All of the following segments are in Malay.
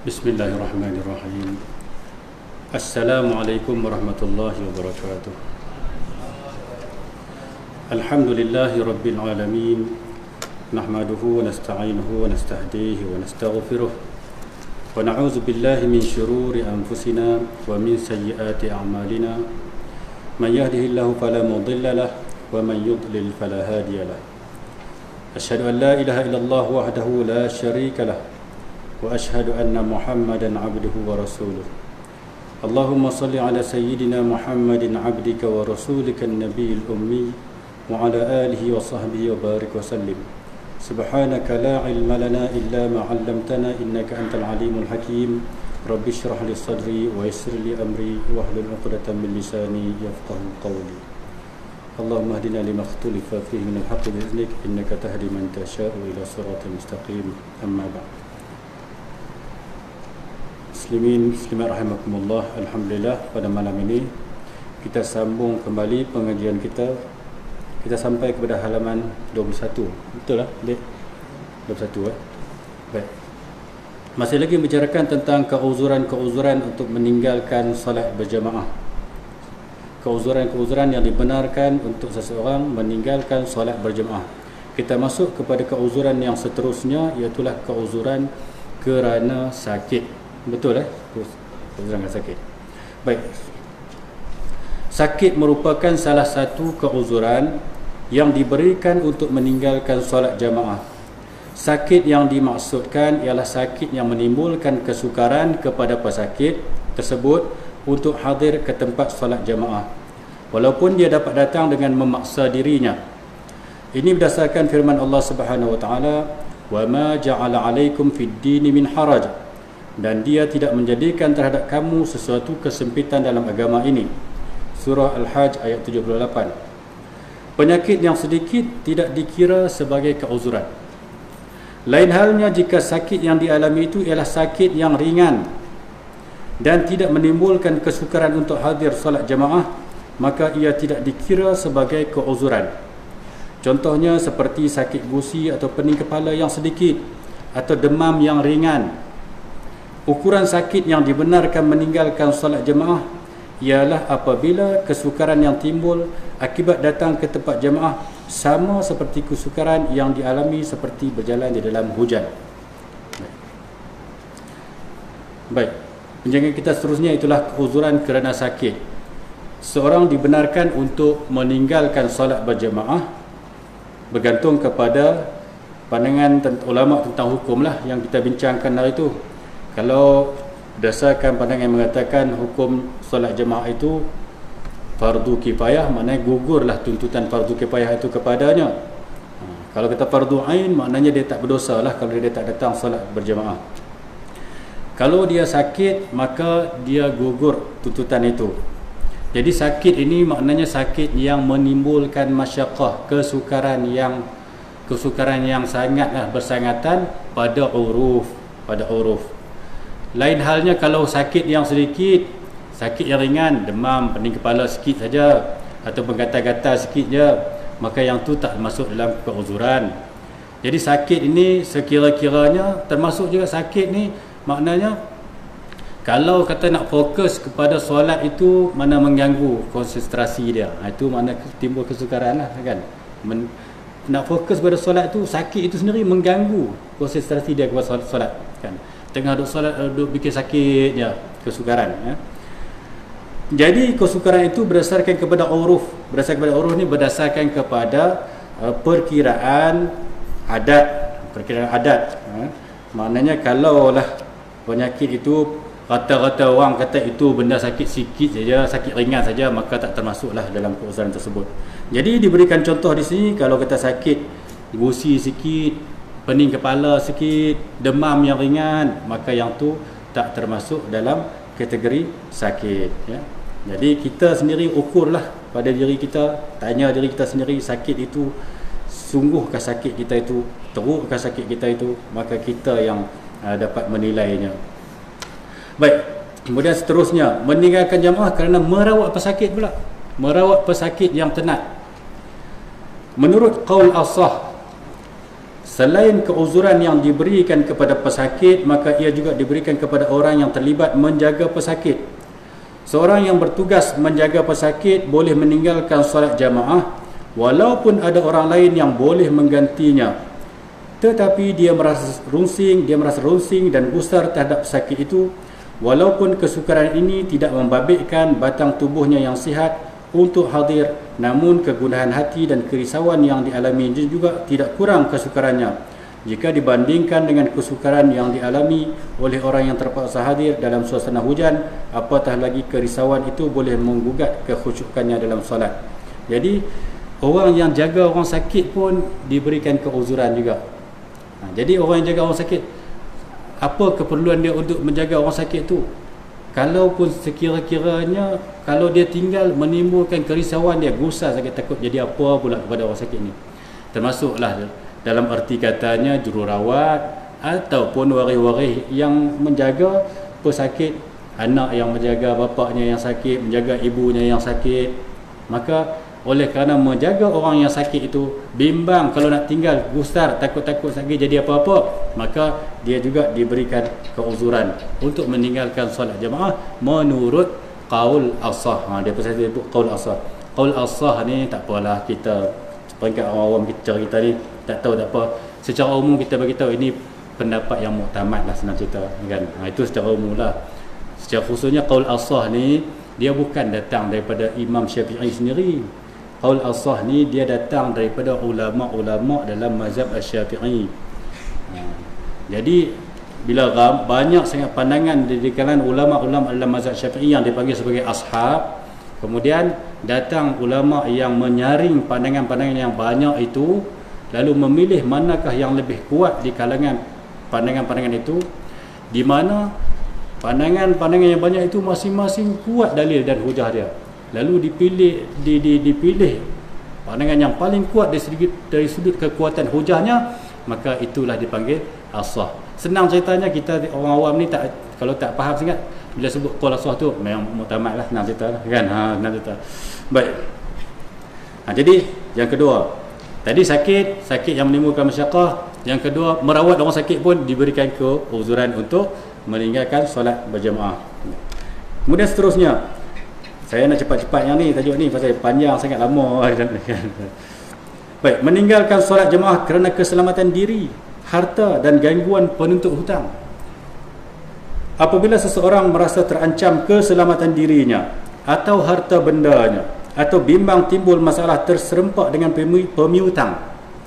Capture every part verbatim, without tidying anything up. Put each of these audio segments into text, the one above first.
Bismillahirrahmanirrahim. Assalamualaikum warahmatullahi wabarakatuh. Alhamdulillahi rabbil alamin. Nahmaduhu wa nasta'inuhu wa nastahdihi wa nastaghfiruh. Wa na'udzu billahi min syururi anfusina wa min sayyiati a'malina. Man yahdihillahu fala mudilla lahu wa man yudlil fala hadiya lahu. Asyhadu an la ilaha illallah wahdahu la syarika lahu wa ashhadu anna Muhammadan abduhu wa rasuluh. Allahumma salli ala sayyidina Muhammadin abdika wa rasulika an-nabiyil ummi wa ala alihi wa sahbihi wa barik wa sallim. Subhanaka la ilma lana illa ma 'allamtana innaka antal alimul hakim. Rabbi shrah li sadri wa yassir li amri wahlul 'uqdatam min lisani yafqahu qawli. Allahumma hdina lima ikhtalafa fihi min al-haqqi bi idhnik innaka tahdi man tasha'u ila siratal mustaqim. Amma ba'd. Muslimin, muslimat rahimakumullah. Alhamdulillah, pada malam ini kita sambung kembali pengajian kita. Kita sampai kepada halaman dua puluh satu. Betul lah, Dek? dua puluh satu eh. Baik. Masih lagi membicarakan tentang keuzuran-keuzuran untuk meninggalkan solat berjamaah. Keuzuran-keuzuran yang dibenarkan untuk seseorang meninggalkan solat berjamaah. Kita masuk kepada keuzuran yang seterusnya, iaitu keuzuran kerana sakit. Betul eh? Keuzuran sakit. Baik. Sakit merupakan salah satu keuzuran yang diberikan untuk meninggalkan solat jamaah. Sakit yang dimaksudkan ialah sakit yang menimbulkan kesukaran kepada pesakit tersebut untuk hadir ke tempat solat jamaah, walaupun dia dapat datang dengan memaksa dirinya. Ini berdasarkan firman Allah Subhanahu wa taala, "Wa ma ja'ala 'alaikum fid dini min haraj." Dan dia tidak menjadikan terhadap kamu sesuatu kesempitan dalam agama ini. Surah Al-Hajj ayat tujuh puluh lapan. Penyakit yang sedikit tidak dikira sebagai keuzuran. Lain halnya jika sakit yang dialami itu ialah sakit yang ringan dan tidak menimbulkan kesukaran untuk hadir solat jamaah, maka ia tidak dikira sebagai keuzuran. Contohnya seperti sakit gusi atau pening kepala yang sedikit atau demam yang ringan. Ukuran sakit yang dibenarkan meninggalkan solat jemaah ialah apabila kesukaran yang timbul akibat datang ke tempat jemaah sama seperti kesukaran yang dialami seperti berjalan di dalam hujan. Baik, penjagaan kita seterusnya itulah keuzuran kerana sakit. Seorang dibenarkan untuk meninggalkan solat berjemaah bergantung kepada pandangan ulama tentang hukum lah yang kita bincangkan hari itu. Kalau berdasarkan pandangan yang mengatakan hukum solat jemaah itu fardu kifayah, maknanya gugurlah tuntutan fardu kifayah itu kepadanya. Ha, kalau kata fardu ain, maknanya dia tak berdosa lah kalau dia tak datang solat berjemaah. Kalau dia sakit, maka dia gugur tuntutan itu. Jadi sakit ini maknanya sakit yang menimbulkan masyaqqah, kesukaran yang kesukaran yang sangatlah bersangatan pada uruf, pada uruf. Lain halnya kalau sakit yang sedikit, sakit yang ringan, demam, pening kepala sikit saja atau gatal-gatal sikit je, maka yang tu tak masuk dalam keuzuran. Jadi sakit ini sekira-kiranya termasuk juga sakit ni, maknanya kalau kata nak fokus kepada solat itu mana mengganggu konsentrasi dia, itu makna timbul kesukaran lah kan. Men, nak fokus pada solat tu, sakit itu sendiri mengganggu konsentrasi dia kepada solat, solat kan. Tengah duduk solat, duduk fikir sakit je, kesukaran ya. Jadi kesukaran itu berdasarkan kepada uruf. Berdasarkan kepada uruf ni berdasarkan kepada uh, perkiraan adat, perkiraan adat ya. Maknanya kalaulah penyakit itu rata-rata orang kata itu benda sakit sikit saja, sakit ringan saja, maka tak termasuklah dalam keuzuran tersebut. Jadi diberikan contoh di sini, kalau kita sakit gusi sikit, pening kepala sikit, demam yang ringan, maka yang tu tak termasuk dalam kategori sakit ya. Jadi kita sendiri ukurlah pada diri kita, tanya diri kita sendiri, sakit itu sungguhkah sakit kita itu, terukkah sakit kita itu, maka kita yang uh, dapat menilainya. Baik, kemudian seterusnya meninggalkan jamaah kerana merawat pesakit pula. Merawat pesakit yang tenat. Menurut qaul as-sah, Selain keuzuran yang diberikan kepada pesakit, maka ia juga diberikan kepada orang yang terlibat menjaga pesakit. Seorang yang bertugas menjaga pesakit boleh meninggalkan solat jamaah walaupun ada orang lain yang boleh menggantinya, tetapi dia merasa runsing, dia merasa runsing dan gusar terhadap pesakit itu, walaupun kesukaran ini tidak membabitkan batang tubuhnya yang sihat untuk hadir, namun kegundahan hati dan kerisauan yang dialami juga tidak kurang kesukarannya jika dibandingkan dengan kesukaran yang dialami oleh orang yang terpaksa hadir dalam suasana hujan, apatah lagi kerisauan itu boleh menggugat kekhusyukannya dalam solat. Jadi orang yang jaga orang sakit pun diberikan keuzuran juga. Ha, jadi orang yang jaga orang sakit, apa keperluan dia untuk menjaga orang sakit tu? Kalaupun sekira-kiranya kalau dia tinggal menimbulkan kerisauan, dia gusar sakit, takut jadi apa pula kepada orang sakit ni. Termasuklah dalam erti katanya jururawat ataupun waris-waris yang menjaga pesakit, anak yang menjaga bapaknya yang sakit, menjaga ibunya yang sakit. Maka oleh kerana menjaga orang yang sakit itu bimbang kalau nak tinggal, gusar, takut-takut sakit jadi apa-apa, maka dia juga diberikan keuzuran untuk meninggalkan solat jemaah menurut qaul as-sah. Ha, dia pasal dia sebut qaul as-sah. Qaul as-sah ni tak apalah, kita peringkat awam kita kita ni tak tahu tak apa. Secara umum kita bagi tahu ini pendapat yang muktamad lah, senang cerita kan. Ha, itu secara umum lah. Secara khususnya qaul as-sah ni dia bukan datang daripada Imam Syafi'i sendiri. Qaul as-sah ni dia datang daripada ulama-ulama dalam mazhab Asy-Syafi'i. Ha, jadi bila banyak sangat pandangan di kalangan ulama-ulama dalam mazhab Syafi'i yang dipanggil sebagai ashab, kemudian datang ulama yang menyaring pandangan-pandangan yang banyak itu, lalu memilih manakah yang lebih kuat di kalangan pandangan-pandangan itu, di mana pandangan-pandangan yang banyak itu masing-masing kuat dalil dan hujah dia, lalu dipilih di, di, dipilih pandangan yang paling kuat dari sudut, dari sudut kekuatan hujahnya, maka itulah dipanggil as-sah. Senang ceritanya, kita orang awam ni tak, kalau tak faham sangat bila sebut qaul as-sah tu memang muktamad lah, senang cerita lah kan. Ha, senang cerita. Baik. Ha, jadi yang kedua, tadi sakit, sakit yang menimbulkan masyaqqah. Yang kedua, merawat orang sakit pun diberikan keuzuran untuk meninggalkan solat berjemaah. Kemudian seterusnya, saya nak cepat-cepat yang ni, tajuk ni pasal panjang sangat, lama. Baik, meninggalkan solat jemaah kerana keselamatan diri, harta dan gangguan penuntut hutang. Apabila seseorang merasa terancam keselamatan dirinya atau harta bendanya, atau bimbang timbul masalah terserempak dengan pemiutang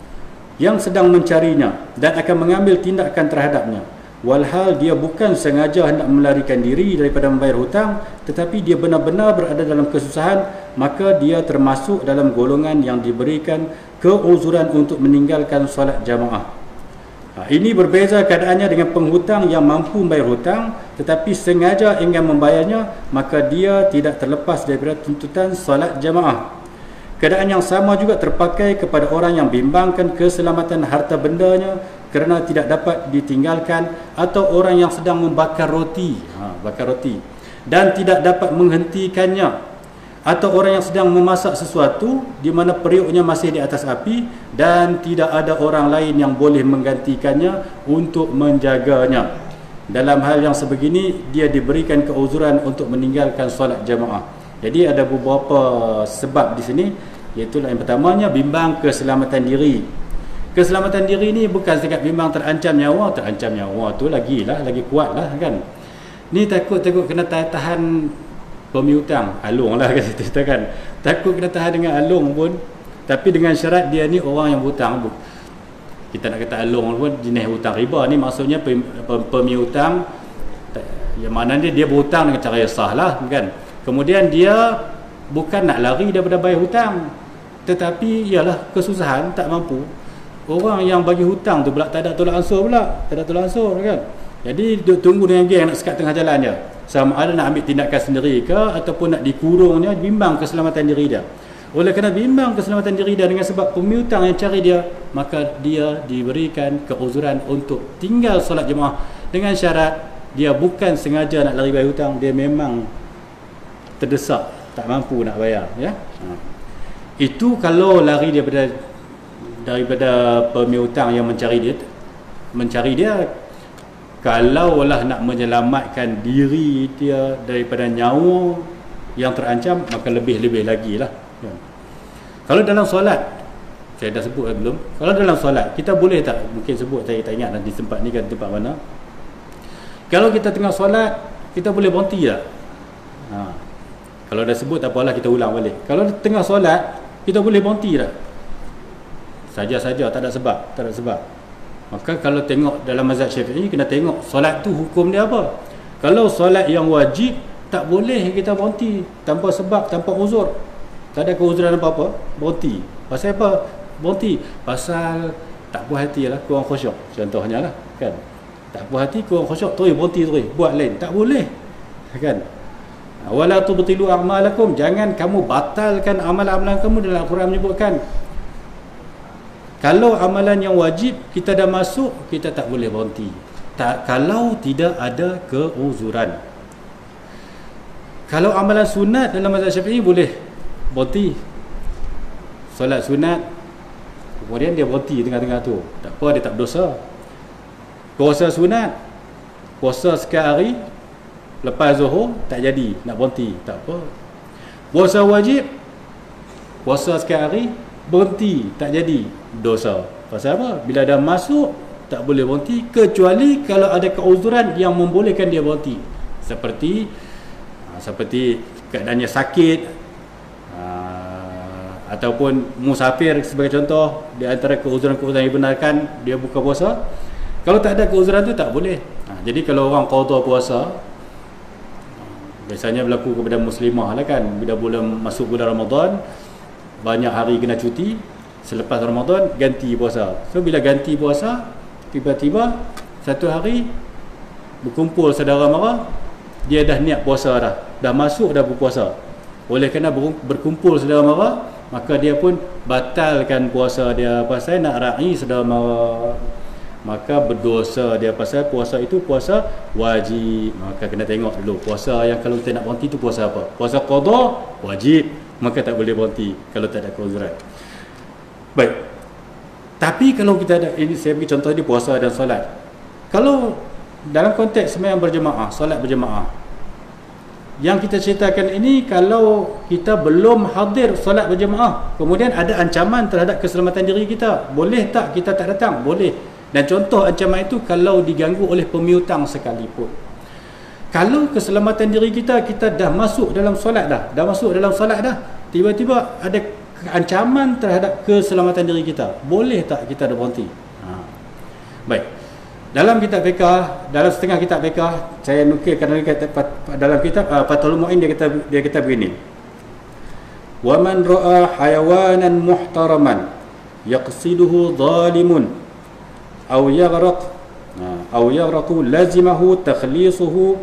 yang sedang mencarinya dan akan mengambil tindakan terhadapnya, walhal dia bukan sengaja hendak melarikan diri daripada membayar hutang, tetapi dia benar-benar berada dalam kesusahan, maka dia termasuk dalam golongan yang diberikan keuzuran untuk meninggalkan solat jamaah. Ha, ini berbeza keadaannya dengan penghutang yang mampu membayar hutang tetapi sengaja ingin membayarnya, maka dia tidak terlepas daripada tuntutan solat jamaah. Keadaan yang sama juga terpakai kepada orang yang bimbangkan keselamatan harta bendanya kerana tidak dapat ditinggalkan, atau orang yang sedang membakar roti, ha, bakar roti dan tidak dapat menghentikannya, atau orang yang sedang memasak sesuatu di mana periuknya masih di atas api dan tidak ada orang lain yang boleh menggantikannya untuk menjaganya. Dalam hal yang sebegini, dia diberikan keuzuran untuk meninggalkan solat jamaah. Jadi ada beberapa sebab di sini, iaitu yang pertamanya bimbang keselamatan diri. Keselamatan diri ni bukan setakat bimbang terancam nyawa, terancam nyawa tu lagi lah, lagi kuat lah kan. Ni takut-takut kena tahan pemiutang, alung lah kita ceritakan. Takut kena tahan dengan alung pun, tapi dengan syarat dia ni orang yang berhutang. Kita nak kata alung pun jenis hutang riba ni, maksudnya pemiutang yang mana dia, dia berhutang dengan cara yang sah lah kan. Kemudian dia bukan nak lari daripada bayar hutang, tetapi ialah kesusahan, tak mampu. Orang yang bagi hutang tu pula tak ada tolak ansur pula, tak ada tolak ansur kan. Jadi duk tunggu dengan geng nak sekat tengah jalan dia, sama ada nak ambil tindakan sendiri ke ataupun nak dikurungnya, bimbang keselamatan diri dia. Oleh kerana bimbang keselamatan diri dia dengan sebab pemiutang yang cari dia, maka dia diberikan keuzuran untuk tinggal solat jemaah dengan syarat dia bukan sengaja nak lari bayar hutang, dia memang terdesak, tak mampu nak bayar ya. Ha. Itu kalau lari daripada daripada pemiutang yang mencari dia mencari dia kalaulah nak menyelamatkan diri dia daripada nyawa yang terancam, maka lebih-lebih lagi lah. Ya. Kalau dalam solat, saya dah sebut belum? Kalau dalam solat, kita boleh tak, mungkin sebut, saya tak ingat di tempat ni kan tempat mana. Kalau kita tengah solat, kita boleh berhenti tak? Ha. Kalau dah sebut tak apalah, kita ulang balik. Kalau tengah solat, kita boleh berhenti tak? Saja-saja, tak ada sebab, tak ada sebab. Maka kalau tengok dalam mazhab Syafi'i, kena tengok solat tu hukum dia apa. Kalau solat yang wajib, tak boleh kita berhenti tanpa sebab, tanpa uzur. Tak ada keuzuran apa-apa, berhenti. Pasal apa berhenti? Pasal tak puas hati lah, kurang khusyuk. Contohnya lah, kan? Tak puas hati, kurang khusyuk, terus berhenti terus, buat lain. Tak boleh, kan? Wala tubtilu a'malakum, jangan kamu batalkan amalan-amalan kamu. Dalam Al-Quran menyebutkan, kalau amalan yang wajib kita dah masuk, kita tak boleh berhenti. Tak, kalau tidak ada keuzuran. Kalau amalan sunat dalam mazhab Syafi'i boleh berhenti. Solat sunat, kemudian dia berhenti tengah-tengah tu, tak apa, dia tak berdosa. Puasa sunat, puasa sekali lepas zuhur tak jadi, nak berhenti, tak apa. Puasa wajib, puasa sekali berhenti, tak jadi, dosa. Pasal apa? Bila dah masuk, tak boleh berhenti, kecuali kalau ada keuzuran yang membolehkan dia berhenti. Seperti seperti keadaannya sakit, aa, ataupun musafir sebagai contoh. Di antara keuzuran-keuzuran yang benarkan dia buka puasa. Kalau tak ada keuzuran tu, tak boleh. Ha, jadi kalau orang qada puasa, biasanya berlaku kepada muslimah lah kan, bila bulan masuk bulan Ramadan, banyak hari kena cuti. Selepas Ramadan ganti puasa. So bila ganti puasa, tiba-tiba satu hari berkumpul saudara mara, dia dah niat puasa dah, dah masuk dah berpuasa. Oleh kerana berkumpul saudara mara, maka dia pun batalkan puasa dia pasal nak ra'i saudara mara. Maka berdosa dia pasal puasa itu puasa wajib. Maka kena tengok dulu puasa yang kalau kita nak berhenti tu puasa apa. Puasa qada wajib, maka tak boleh berhenti kalau tak ada keuzuran. Baik. Tapi kalau kita ada, ini saya bagi contoh di puasa dan solat. Kalau dalam konteks sembahyang berjemaah, solat berjemaah, yang kita ceritakan ini, kalau kita belum hadir solat berjemaah, kemudian ada ancaman terhadap keselamatan diri kita, boleh tak kita tak datang? Boleh. Dan contoh ancaman itu kalau diganggu oleh pemiutang sekalipun. Kalau keselamatan diri kita, kita dah masuk dalam solat dah, dah masuk dalam solat dah, tiba-tiba ada ancaman terhadap keselamatan diri kita, boleh tak kita dah berhenti? Ha. Baik. Dalam kitab fiqh, dalam setengah kitab fiqh, saya nukilkan dalam kitab uh, Fathul Mu'in, dia kata dia kata begini. Wa man ra'a hayawanan muhtaraman yaqsiduhu zalimun aw yaghraq aw yaghraqu lazimahu takhlisuhu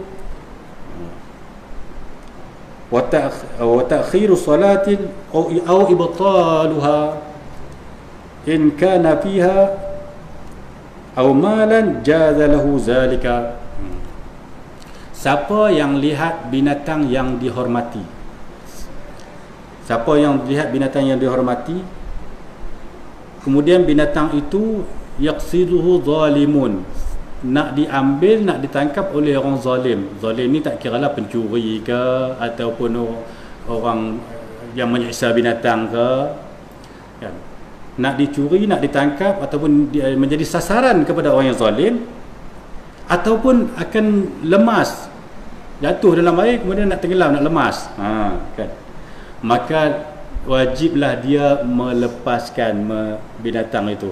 wa ta'khiru salatin aw ibtaluha in kana fiha aw malan jaza lahu zalika. Siapa yang lihat binatang yang dihormati, siapa yang lihat binatang yang dihormati, kemudian binatang itu yaqsiduhu zalimun, nak diambil, nak ditangkap oleh orang zalim. Zalim ni tak kira lah pencuri ke, ataupun orang yang menyiksa binatang ke, kan? Nak dicuri, nak ditangkap, ataupun menjadi sasaran kepada orang yang zalim, ataupun akan lemas, jatuh dalam air, kemudian nak tenggelam, nak lemas, ha, kan? Maka wajiblah dia melepaskan binatang itu.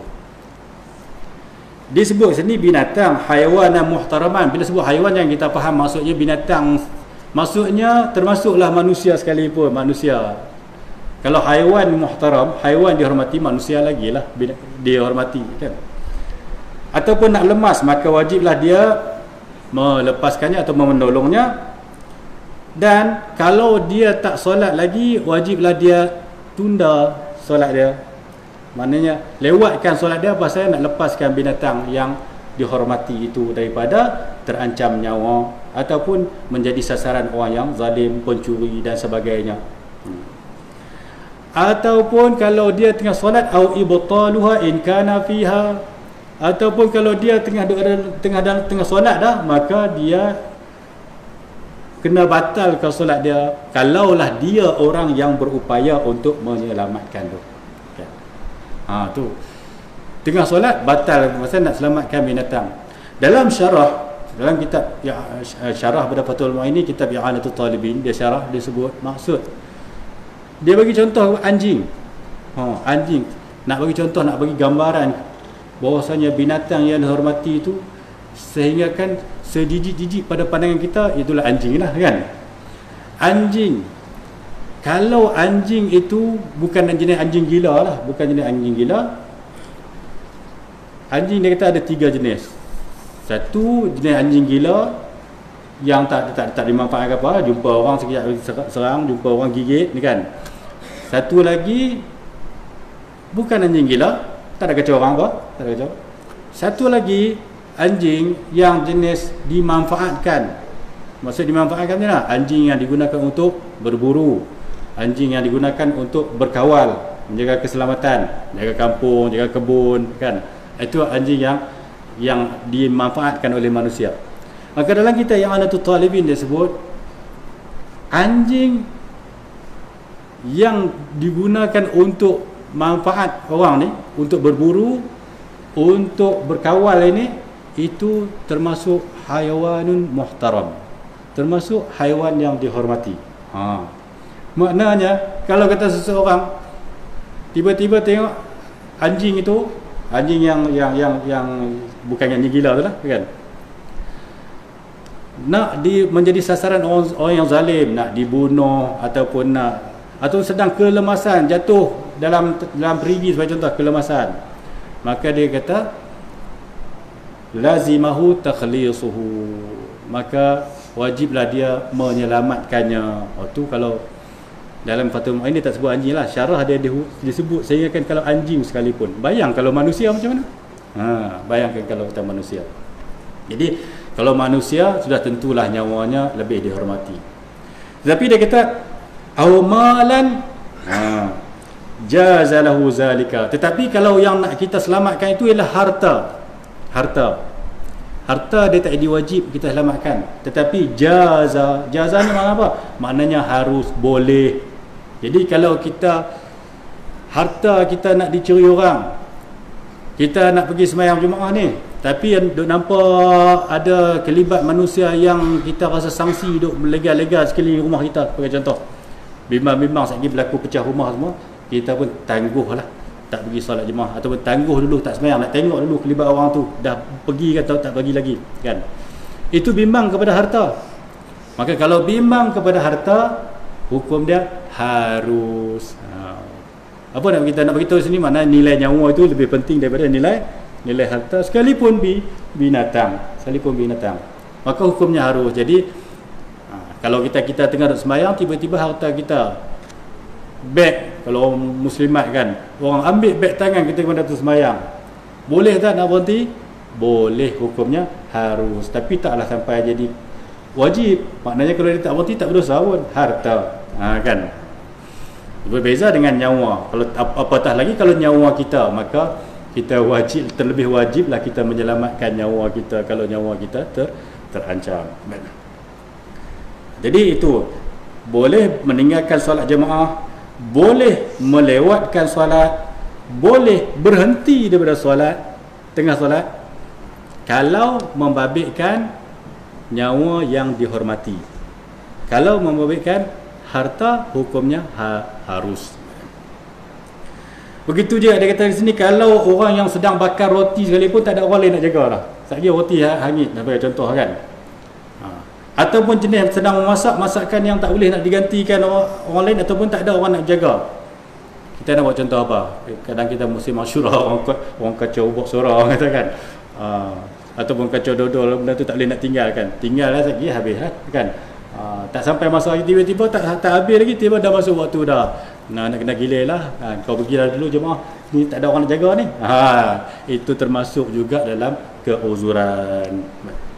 Disebut sini binatang haiwanan muhtaraman. Bila sebut haiwan, yang kita faham maksudnya binatang, maksudnya termasuklah manusia sekalipun. Manusia, kalau haiwan muhtaram, haiwan dihormati, manusia lagi lah dihormati, kan? Ataupun nak lemas, maka wajiblah dia melepaskannya atau menolongnya. Dan kalau dia tak solat lagi, wajiblah dia tunda solat dia. Maknanya lewatkan solat dia pasal nak lepaskan binatang yang dihormati itu daripada terancam nyawa ataupun menjadi sasaran orang yang zalim, pencuri dan sebagainya. ataupun kalau dia tengah solat au ibtaluha in kana fiha, ataupun kalau dia tengah tengah dalam tengah solat dah, maka dia kena batalkan solat dia kalaulah dia orang yang berupaya untuk menyelamatkan tu. Okay. Ha tu. Tengah solat batal pasal nak selamatkan binatang. Dalam syarah, dalam kitab ya, syarah pada Fathul Mu'in, kitab I'anatul Talibin, dia syarah, dia sebut maksud. Dia bagi contoh anjing. Ha, anjing. Nak bagi contoh, nak bagi gambaran bahwasanya binatang yang dihormati itu sehingga kan sejijik-jijik pada pandangan kita, itulah anjing lah kan. Anjing, kalau anjing itu bukan jenis anjing gila lah, bukan jenis anjing gila. Anjing dia kata ada tiga jenis. Satu jenis anjing gila yang tak tak tak dimanfaatkan apa, jumpa orang sekejap serang, jumpa orang gigit ni kan. Satu lagi bukan anjing gila, tak ada kacau orang apa, tak ada kacau. Satu lagi anjing yang jenis dimanfaatkan. Maksud dimanfaatkan ni lah, anjing yang digunakan untuk berburu, anjing yang digunakan untuk berkawal, menjaga keselamatan, jaga kampung, jaga kebun kan. Itu anjing yang yang dimanfaatkan oleh manusia. Maka dalam kita yang I'anatul Talibin dia sebut anjing yang digunakan untuk manfaat orang ni, untuk berburu, untuk berkawal ini, itu termasuk hayawanun muhtaram, termasuk haiwan yang dihormati. Ha. Maknanya kalau kata seseorang tiba-tiba tengok anjing itu, anjing yang yang yang yang bukan anjing gila tu lah kan, nak di menjadi sasaran orang, orang yang zalim, nak dibunuh ataupun nak atau sedang kelemasan, jatuh dalam dalam perigi sebagai contoh kelemasan, maka dia kata lazimahu takhlisuhu, maka wajiblah dia menyelamatkannya. Oh tu kalau dalam Fathul Mu'in dia tak sebut anjing lah, syarah dia disebut sehingga kan kalau anjing sekalipun. Bayang kalau manusia macam mana? Ha, bayangkan kalau kita manusia. Jadi kalau manusia sudah tentulah nyawanya lebih dihormati. Tetapi dia kata awmalan, ha, jazalahu zalika. Tetapi kalau yang nak kita selamatkan itu ialah harta. Harta. Harta dia tak diwajib kita selamatkan. Tetapi jaza, jaza ni makna apa? Maknanya harus, boleh. Jadi kalau kita harta kita nak dicuri orang, kita nak pergi sembahyang Jumaat ni, tapi duk nampak ada kelibat manusia yang kita rasa sangsi duk lega-lega sekeliling rumah kita, sebagai contoh. Bimbang-bimbang sekali berlaku pecah rumah semua, kita pun tangguh lah tak pergi solat jemaah, ataupun tangguh dulu tak sembahyang, nak tengok dulu kelibat orang tu dah pergi ke atau tak pergi lagi kan. Itu bimbang kepada harta. Maka kalau bimbang kepada harta, hukum dia harus. Ha. Apa nak kita nak beritahu sini, mana nilai nyawa itu lebih penting daripada nilai nilai harta, sekalipun bi, binatang, sekalipun binatang. Maka hukumnya harus. Jadi ha, kalau kita kita tengah sembahyang, tiba-tiba harta kita, beg, kalau muslimat kan, orang ambil beg tangan kita pada tu sembahyang, boleh tak nak berhenti? Boleh, hukumnya harus. Tapi taklah sampai jadi wajib. Maknanya kalau dia tak berhenti tak berdosa pun, harta. Ha, kan? Berbeza dengan nyawa. Kalau apatah lagi kalau nyawa kita, maka kita wajib, terlebih wajiblah kita menyelamatkan nyawa kita kalau nyawa kita ter, terancam. Jadi itu boleh meninggalkan solat jemaah, boleh melewatkan solat, boleh berhenti daripada solat tengah solat kalau membabitkan nyawa yang dihormati. Kalau membabitkan harta, hukumnya ha, harus. Begitu je dia kata di sini, kalau orang yang sedang bakar roti sekalipun tak ada orang lain nak jaga lah. Sekali roti hangit, sebagai contoh kan. Ha. Ataupun jenis sedang memasak masakan yang tak boleh nak digantikan orang, orang lain, ataupun tak ada orang nak jaga. Kita nak buat contoh apa? Kadang kita mesti masyurah orang, orang kacau ubak suara orang kata kan. Ha. Ataupun kacau dodol, benda tu tak boleh nak tinggalkan. Tinggal lah sekali habis lah kan. Ha, tak sampai masa tiba-tiba tak tak habis lagi, tiba dah masuk waktu dah. Nah, nak kena gila lah. Ha, kau pergilah dulu jemaah. Ni tak ada orang nak jaga ni. Ha, itu termasuk juga dalam keuzuran.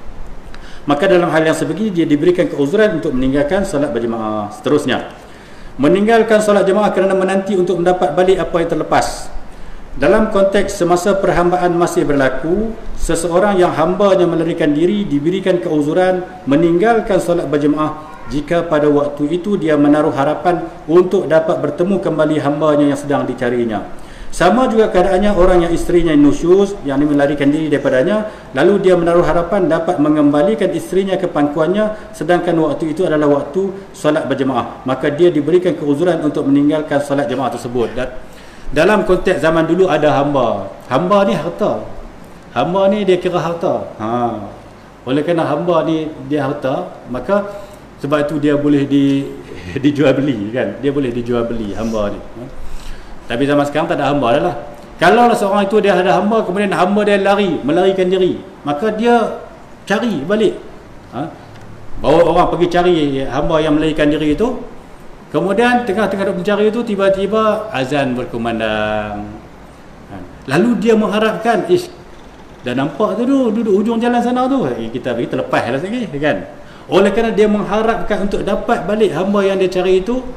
Maka dalam hal yang sebegini dia diberikan keuzuran untuk meninggalkan solat berjemaah. Seterusnya, meninggalkan solat jemaah kerana menanti untuk mendapat balik apa yang terlepas. Dalam konteks semasa perhambaan masih berlaku, seseorang yang hambanya melarikan diri diberikan keuzuran meninggalkan solat berjemaah jika pada waktu itu dia menaruh harapan untuk dapat bertemu kembali hambanya yang sedang dicarinya. Sama juga keadaannya orang yang isterinya nusyuz, yang ini melarikan diri daripadanya, lalu dia menaruh harapan dapat mengembalikan isterinya ke pangkuannya, sedangkan waktu itu adalah waktu solat berjemaah, maka dia diberikan keuzuran untuk meninggalkan solat jemaah tersebut. Dan dalam konteks zaman dulu ada hamba. Hamba ni harta. Hamba ni dia kira harta. Ha. Oleh kerana hamba ni dia harta, maka sebab itu dia boleh di dijual beli kan. Dia boleh dijual beli hamba ni. Ha. Tapi zaman sekarang tak ada hamba dah lah. Kalau seorang itu dia ada hamba, kemudian hamba dia lari, melarikan diri, maka dia cari balik. Ha? Bawa orang pergi cari hamba yang melarikan diri itu. Kemudian tengah-tengah duk mencari itu, tiba-tiba azan berkumandang. Ha? Lalu dia mengharapkan, ish, dah nampak tu tu, duduk ujung jalan sana tu. Eh, kita pergi terlepas lah lagi, kan? Oleh kerana dia mengharapkan untuk dapat balik hamba yang dia cari itu,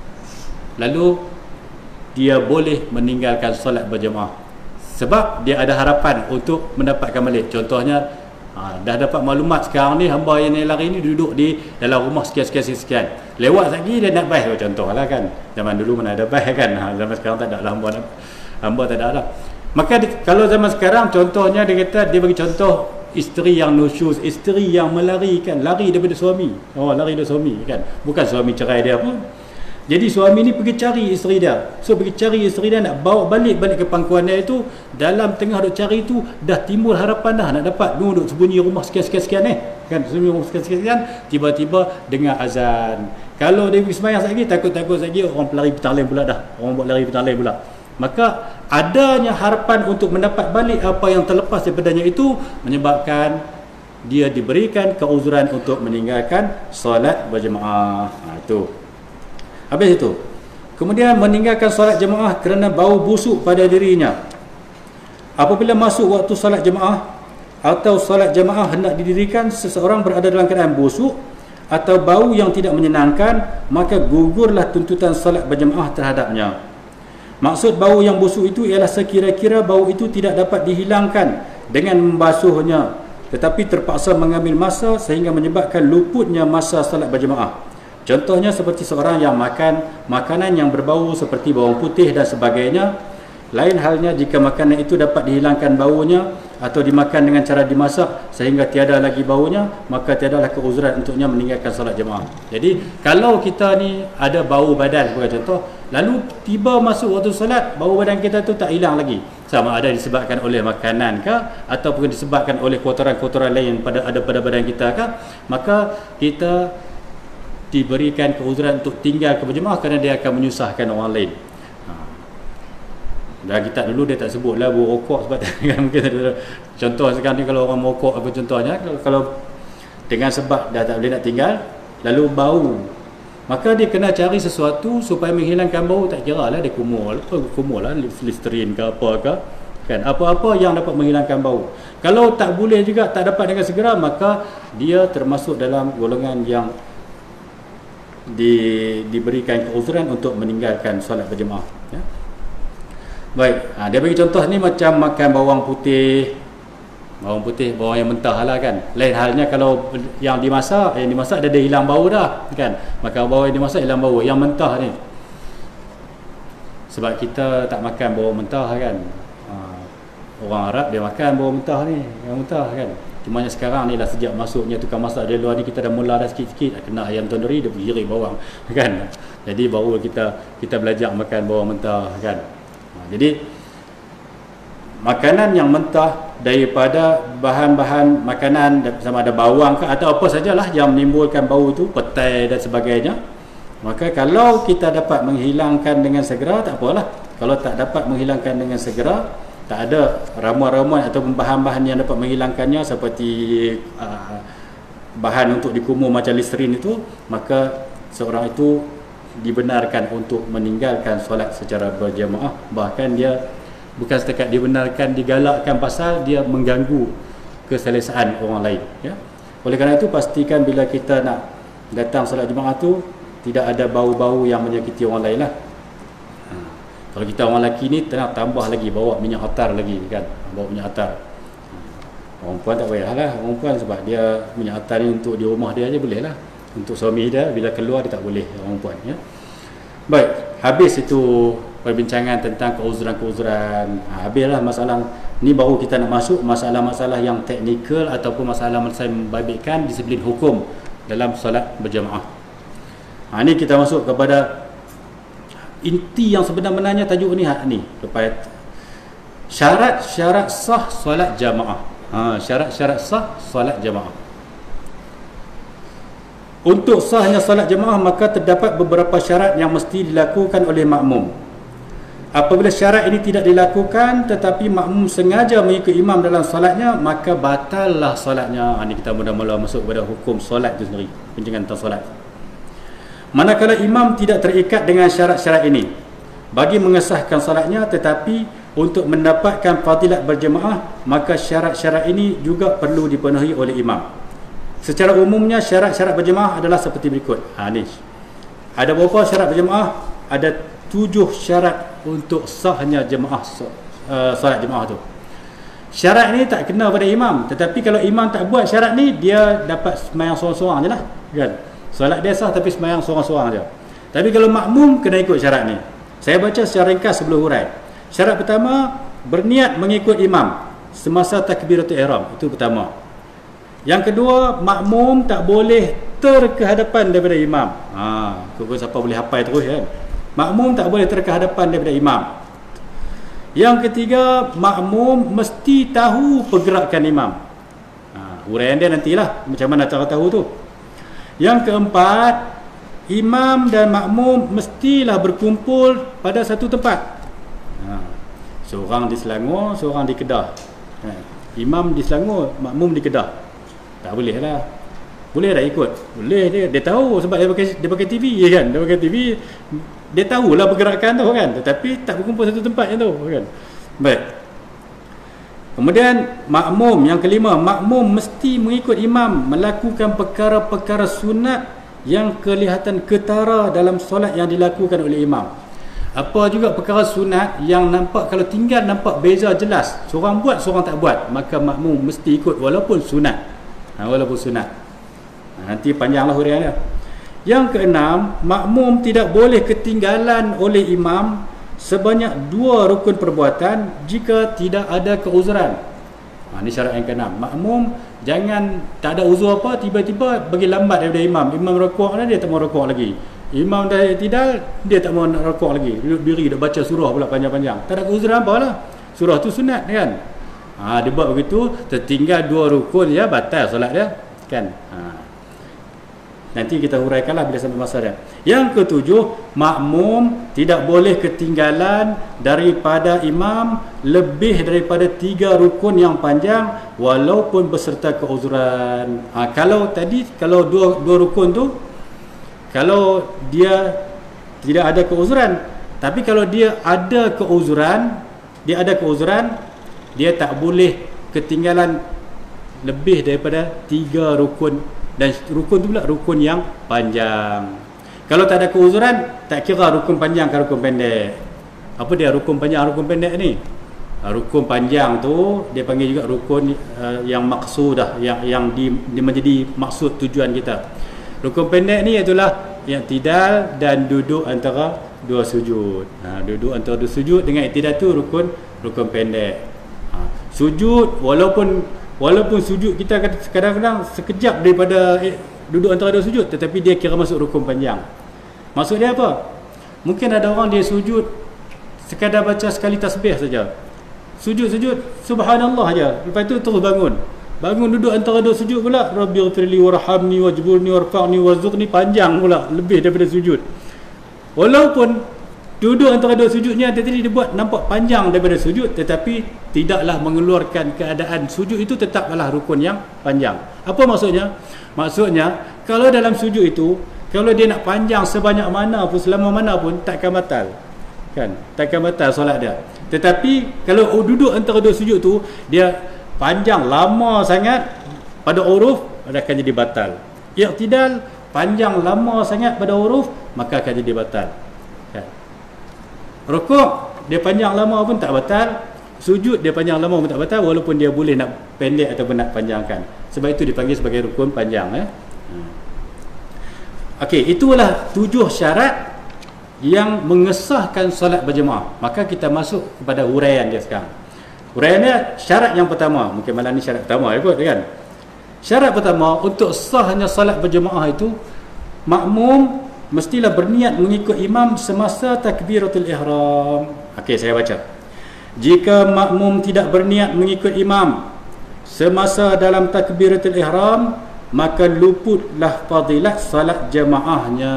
lalu dia boleh meninggalkan solat berjemaah sebab dia ada harapan untuk mendapatkan balik. Contohnya, ha, dah dapat maklumat sekarang ni hamba yang lari ni duduk di dalam rumah sekian-sekian-sekian, lewat lagi dia nak baih, contohlah kan. Zaman dulu mana ada baih kan. Ha, zaman sekarang tak ada lah, hamba, hamba tak ada lah. Maka di, kalau zaman sekarang contohnya dia kata, dia bagi contoh isteri yang nusyuz, isteri yang melarikan, lari daripada suami. Oh, lari daripada suami kan, bukan suami cerai dia pun. Jadi suami ni pergi cari isteri dia. So pergi cari isteri dia, nak bawa balik-balik ke pangkuan dia itu. Dalam tengah duk cari itu, dah timbul harapan dah nak dapat duduk sembunyi rumah sekian-sekian-sekian eh. Kan, sembunyi rumah sekian-sekian, tiba-tiba dengar azan. Kalau dia pergi sembahyang lagi, takut-takut lagi orang pelari petalin pula dah. Orang buat lari petalin pula. Maka adanya harapan untuk mendapat balik apa yang terlepas daripadanya itu menyebabkan dia diberikan keuzuran untuk meninggalkan solat berjemaah. Ha, itu. Habis itu, kemudian meninggalkan solat jemaah kerana bau busuk pada dirinya. Apabila masuk waktu solat jemaah atau solat jemaah hendak didirikan, seseorang berada dalam keadaan busuk atau bau yang tidak menyenangkan, maka gugurlah tuntutan solat berjemaah terhadapnya. Maksud bau yang busuk itu ialah sekira-kira bau itu tidak dapat dihilangkan dengan membasuhnya, tetapi terpaksa mengambil masa sehingga menyebabkan luputnya masa solat berjemaah. Contohnya seperti seorang yang makan makanan yang berbau seperti bawang putih dan sebagainya. Lain halnya jika makanan itu dapat dihilangkan baunya atau dimakan dengan cara dimasak sehingga tiada lagi baunya, maka tiadalah keuzuran untuknya meninggalkan solat jemaah. Jadi kalau kita ni ada bau badan sebagai contoh, lalu tiba masuk waktu solat, bau badan kita tu tak hilang lagi, sama ada disebabkan oleh makanan ke ataupun disebabkan oleh kotoran-kotoran lain yang pada ada pada badan kita ke, maka kita diberikan keuzuran untuk tinggal ke berjemaah kerana dia akan menyusahkan orang lain. Ha. Dalam kitab dulu dia tak sebutlah bau rokok sebab kan mungkin ada contoh sekarang ni kalau orang merokok apa contohnya, kalau, kalau dengan sebab dah tak boleh nak tinggal lalu bau, maka dia kena cari sesuatu supaya menghilangkan bau. Tak kira lah dia kumul, kumul lah Listerine ke apa ke kan, apa-apa yang dapat menghilangkan bau. Kalau tak boleh juga, tak dapat dengan segera, maka dia termasuk dalam golongan yang Di, diberikan keuzuran untuk meninggalkan solat berjemaah ya. Baik, ha, dia bagi contoh ni macam makan bawang putih. Bawang putih, bawang yang mentah lah kan. Lain halnya kalau yang dimasak, yang dimasak dia dah hilang bau dah kan. Makan bawang yang dimasak hilang bau. Yang mentah ni, sebab kita tak makan bawang mentah kan. ha, Orang Arab dia makan bawang mentah ni, yang mentah kan. Cuma sekarang ni lah sejak masuknya tukang masak dari luar ni, kita dah mula dah sikit-sikit kena ayam tanduri dia giring bawang kan. Jadi baru kita kita belajar makan bawang mentah kan. Ha, jadi makanan yang mentah daripada bahan-bahan makanan sama ada bawang ke atau apa sajalah yang menimbulkan bau itu, petai dan sebagainya, maka kalau kita dapat menghilangkan dengan segera tak apalah. Kalau tak dapat menghilangkan dengan segera, tak ada ramuan-ramuan atau bahan-bahan yang dapat menghilangkannya seperti uh, bahan untuk dikumur macam Listerine itu, maka seorang itu dibenarkan untuk meninggalkan solat secara berjemaah. Bahkan dia bukan setakat dibenarkan, digalakkan pasal dia mengganggu keselesaan orang lain ya. Oleh kerana itu pastikan bila kita nak datang solat jemaah tu, tidak ada bau-bau yang menyakiti orang lain lah. Ha. Kalau kita orang lelaki ni tenang, tambah lagi, bawa minyak atar lagi kan, bawa minyak atar. Ha. Orang perempuan tak payah lah, orang perempuan sebab dia minyak atar ni untuk di rumah dia aja boleh lah, untuk suami dia bila keluar dia tak boleh, orang perempuan ya. Baik, habis itu perbincangan tentang keuzuran-keuzuran. Ha, habislah masalah ni, baru kita nak masuk masalah-masalah yang teknikal ataupun masalah-masalah yang membabitkan disiplin hukum dalam solat berjamaah. Ha, ni kita masuk kepada inti yang sebenarnya tajuk ni, hak ni lepas syarat-syarat sah solat jamaah. Ha, syarat-syarat sah solat jamaah. Untuk sahnya solat jamaah maka terdapat beberapa syarat yang mesti dilakukan oleh makmum. Apabila syarat ini tidak dilakukan tetapi makmum sengaja mengikut imam dalam solatnya, maka batallah solatnya. Ha, ini kita mula-mula masuk kepada hukum solat itu sendiri, perbincangan tentang solat. Manakala imam tidak terikat dengan syarat-syarat ini bagi mengesahkan solatnya, tetapi untuk mendapatkan fadilat berjemaah, maka syarat-syarat ini juga perlu dipenuhi oleh imam. Secara umumnya syarat-syarat berjemaah adalah seperti berikut. Ha, ni. Ada berapa syarat berjemaah? Ada tujuh syarat untuk sahnya jemaah uh, solat jemaah tu. Syarat ni tak kena pada imam, tetapi kalau imam tak buat syarat ni, dia dapat sembahyang seorang-seorang je lah kan. Solat dia sah tapi sembahyang seorang-seorang je. Tapi kalau makmum kena ikut syarat ni. Saya baca secara ringkas sebelum hurai. Syarat pertama, berniat mengikut imam semasa takbiratul ihram, itu pertama. Yang kedua, makmum tak boleh terkehadapan daripada imam. Ha, kau siapa boleh hafal terus kan. Makmum tak boleh terkehadapan daripada imam. Yang ketiga, makmum mesti tahu pergerakan imam. Ha, uraian dia nantilah macam mana cara tahu tu. Yang keempat, imam dan makmum mestilah berkumpul pada satu tempat. Ha, seorang di Selangor, seorang di Kedah. Ha, imam di Selangor, makmum di Kedah. Tak boleh lah. Boleh tak ikut? Boleh dia. Dia tahu sebab dia pakai, dia pakai T V kan. Dia pakai T V, dia tahulah pergerakan tu kan, tetapi tak berkumpul satu tempat je tu kan. Baik. Kemudian makmum, yang kelima, makmum mesti mengikut imam melakukan perkara-perkara sunat yang kelihatan ketara dalam solat yang dilakukan oleh imam. Apa juga perkara sunat yang nampak, kalau tinggal nampak beza jelas, seorang buat seorang tak buat, maka makmum mesti ikut walaupun sunat. Ha, walaupun sunat. Ha, nanti panjanglah huraian dia. Yang keenam, makmum tidak boleh ketinggalan oleh imam sebanyak dua rukun perbuatan jika tidak ada keuzuran. Ha, ini syarat yang keenam. Makmum jangan tak ada uzur apa, tiba-tiba bagi lambat daripada imam. Imam rukuk dah, dia tak mau rukuk lagi. Imam dah tidak, dia tak mau nak rukuk lagi. Duduk diri, dah baca surah pula panjang-panjang. Tak ada keuzuran apalah. Surah tu sunat kan. Ha, dia buat begitu, tertinggal dua rukun, ya batal solat dia kan. Ha. Nanti kita huraikanlah bila sampai masa dia. Yang ketujuh, makmum tidak boleh ketinggalan daripada imam lebih daripada tiga rukun yang panjang walaupun beserta keuzuran. Ha, kalau tadi, kalau dua, dua rukun tu, kalau dia tidak ada keuzuran, tapi kalau dia ada keuzuran, dia ada keuzuran, dia tak boleh ketinggalan lebih daripada tiga rukun. Dan rukun tu pula rukun yang panjang. Kalau tak ada keuzuran, tak kira rukun panjang ke rukun pendek. Apa dia rukun panjang, rukun pendek ni? Rukun panjang tu dia panggil juga rukun uh, yang maksudah, yang yang di, di menjadi maksud tujuan kita. Rukun pendek ni ialah yang tidal dan duduk antara dua sujud. Ha, duduk antara dua sujud dengan iktidal tu rukun rukun pendek. Ha, sujud walaupun Walaupun sujud kita kadang-kadang sekejap daripada eh, duduk antara dua sujud, tetapi dia kira masuk rukun panjang. Maksud dia apa? Mungkin ada orang dia sujud sekadar baca sekali tasbih saja. Sujud-sujud subhanallah aja. Lepas tu terus bangun. Bangun duduk antara dua sujud pula, rabbighfirli warhamni wajburni warfa'ni warzuqni, panjang pula lebih daripada sujud. Walaupun duduk antara dua sujudnya tadi dia buat nampak panjang daripada sujud, tetapi tidaklah mengeluarkan keadaan sujud itu, tetaplah rukun yang panjang. Apa maksudnya? Maksudnya kalau dalam sujud itu, kalau dia nak panjang sebanyak mana pun, selama mana pun, takkan batal kan, takkan batal solat dia. Tetapi kalau duduk antara dua sujud tu dia panjang lama sangat, pada uruf akan jadi batal. Iktidal panjang lama sangat pada huruf, maka akan jadi batal. Kan? Rukuk dia panjang lama pun tak batal, sujud dia panjang lama pun tak batal, walaupun dia boleh nak pendek ataupun nak panjangkan. Sebab itu dipanggil sebagai rukun panjang. Eh? Okey, itulah tujuh syarat yang mengesahkan solat berjemaah. Maka kita masuk kepada huraian dia sekarang. Huraian dia, syarat yang pertama, mungkin malam ni syarat pertama ya, kan? Syarat pertama untuk sahnya solat berjemaah itu, makmum mestilah berniat mengikut imam semasa takbiratul ihram. Okey, saya baca. Jika makmum tidak berniat mengikut imam semasa dalam takbiratul ihram, maka luputlah fadilat salat jemaahnya.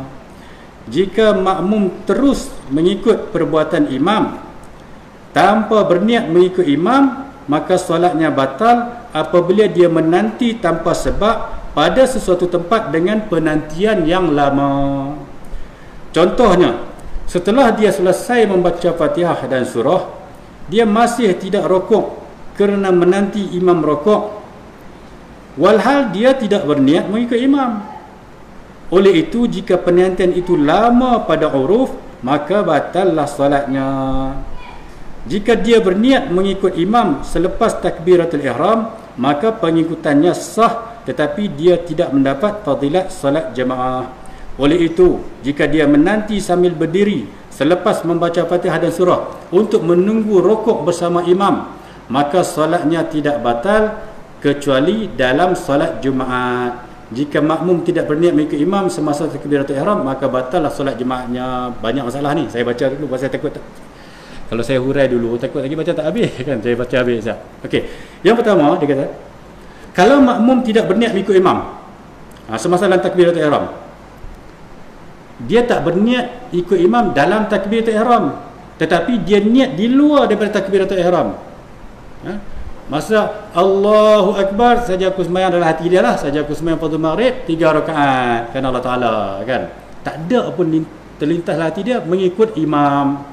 Jika makmum terus mengikut perbuatan imam tanpa berniat mengikut imam, maka solatnya batal apabila dia menanti tanpa sebab pada sesuatu tempat dengan penantian yang lama. Contohnya, setelah dia selesai membaca Fatihah dan surah, dia masih tidak rokok kerana menanti imam rokok, walhal dia tidak berniat mengikut imam. Oleh itu, jika penantian itu lama pada huruf, maka batallah solatnya. Jika dia berniat mengikut imam selepas takbiratul ihram, maka pengikutannya sah, tetapi dia tidak mendapat fadilat solat jemaah. Oleh itu, jika dia menanti sambil berdiri selepas membaca Fatihah dan surah untuk menunggu rukuk bersama imam, maka solatnya tidak batal kecuali dalam solat Jumaat. Jika makmum tidak berniat mengikut imam semasa takbiratul ihram, maka batallah solat jemaahnya. Banyak masalah ni, saya baca dulu pasal takut tak. Kalau saya hurai dulu, takut lagi baca tak habis kan. Saya baca habis. Okey. Yang pertama dia kata, kalau makmum tidak berniat mengikut imam ha, semasa dalam takbiratul ihram, dia tak berniat ikut imam dalam takbiratul ihram, tetapi dia niat di luar daripada takbiratul ihram. Ha? Masa Allahu Akbar saja aku sembahyang dalam hati dia lah, saja aku sembahyang fardu maghrib tiga rakaat kan Allah Taala kan. Tak ada pun terlintas hati dia mengikut imam.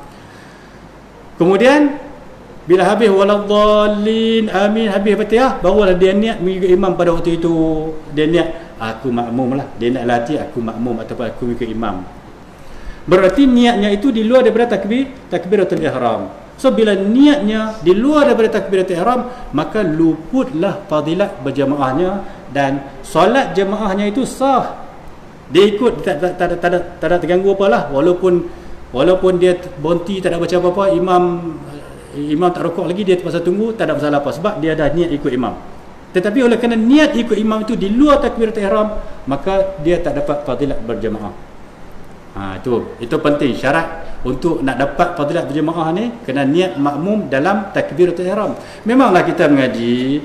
Kemudian bila habis waladdallin amin, habis Fatihah, barulah dia niat mengikut imam pada waktu itu. Dia niat aku makmum lah, dia nak latih aku makmum ataupun aku mengikut imam. Berarti niatnya itu di luar daripada takbir takbiratul ihram. So bila niatnya di luar daripada takbiratul ihram, maka luputlah fadilat berjemaahnya dan solat jemaahnya itu sah. Dia ikut, tak tak tak tak ada tak ada terganggu apalah, walaupun walaupun dia berhenti tak ada baca apa-apa, imam imam tak rukuk lagi, dia terpaksa tunggu, tak ada masalah apa sebab dia dah niat ikut imam. Tetapi oleh kerana niat ikut imam itu di luar takbiratul ihram, maka dia tak dapat fadilat berjemaah. Ha, itu itu penting, syarat untuk nak dapat fadilat berjemaah ni kena niat makmum dalam takbiratul ihram. Memanglah kita mengaji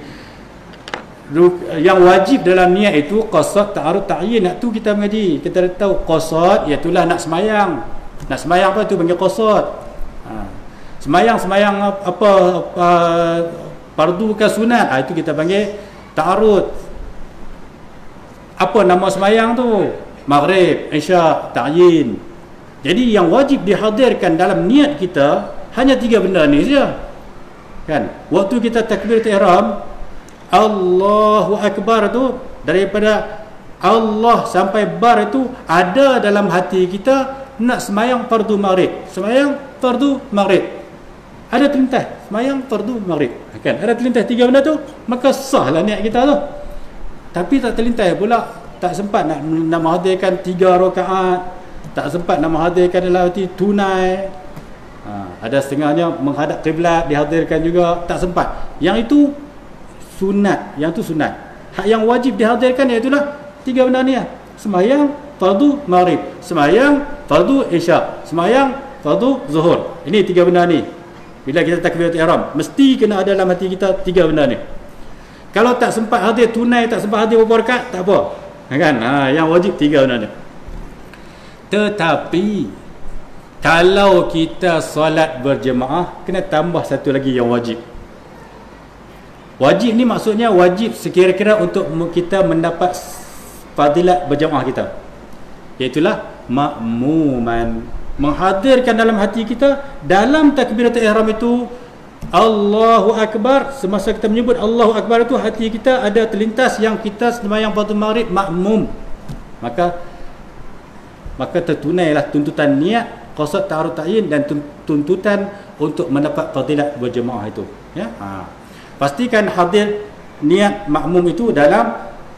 yang wajib dalam niat itu qasad, ta'arud, ta'yin. Nak tu kita mengaji, kita tahu qasad iaitu nak semayang. Nak semayang apa tu panggil qasad. Ha, semayang semayang apa, apa fardu ke sunat, ha, itu kita panggil ta'arud. Apa nama semayang tu? Maghrib, Isyak, ta'yin. Jadi yang wajib dihadirkan dalam niat kita hanya tiga benda ni saja. Kan? Waktu kita takbiratul ihram, Allahu Akbar tu, daripada Allah sampai bar itu ada dalam hati kita nak semayang fardu maghrib, semayang fardu maghrib. Ada terlintas semayang fardu maghrib. Kan? Ada terlintas tiga benda tu, maka sahlah niat kita tu. Tapi tak terlintas pula, tak sempat nak, nak menghadirkan tiga rakaat, tak sempat nak menghadirkan dalam hati tunai. Ha, ada setengahnya menghadap kiblat dihadirkan juga, tak sempat. Yang itu sunat, yang tu sunat. Hak yang wajib dihadirkan iaitulah tiga benda ni lah. Semayang fardu maghrib, semayang fardu isyak, semayang fardu zuhur. Ini tiga benda ni. Bila kita takbiratul ihram, mesti kena ada dalam hati kita tiga benda ni. Kalau tak sempat hadir tunai, tak sempat hadir beberapa rakaat, tak apa. Kan? Ha, yang wajib tiga benda ni. Tetapi kalau kita solat berjemaah, kena tambah satu lagi yang wajib. Wajib ni maksudnya wajib sekira-kira untuk kita mendapat fadilat berjemaah kita, iaitulah makmuman. Menghadirkan dalam hati kita dalam takbiratul ihram itu Allahu Akbar. Semasa kita menyebut Allahu Akbar itu, hati kita ada terlintas yang kita sembahyang fardu maghrib makmum. maka maka tertunailah tuntutan niat, qasad, ta'arud, ta'yin dan tuntutan untuk mendapat fadilat berjemaah itu, ya. Ha. Pastikan hadir niat makmum itu dalam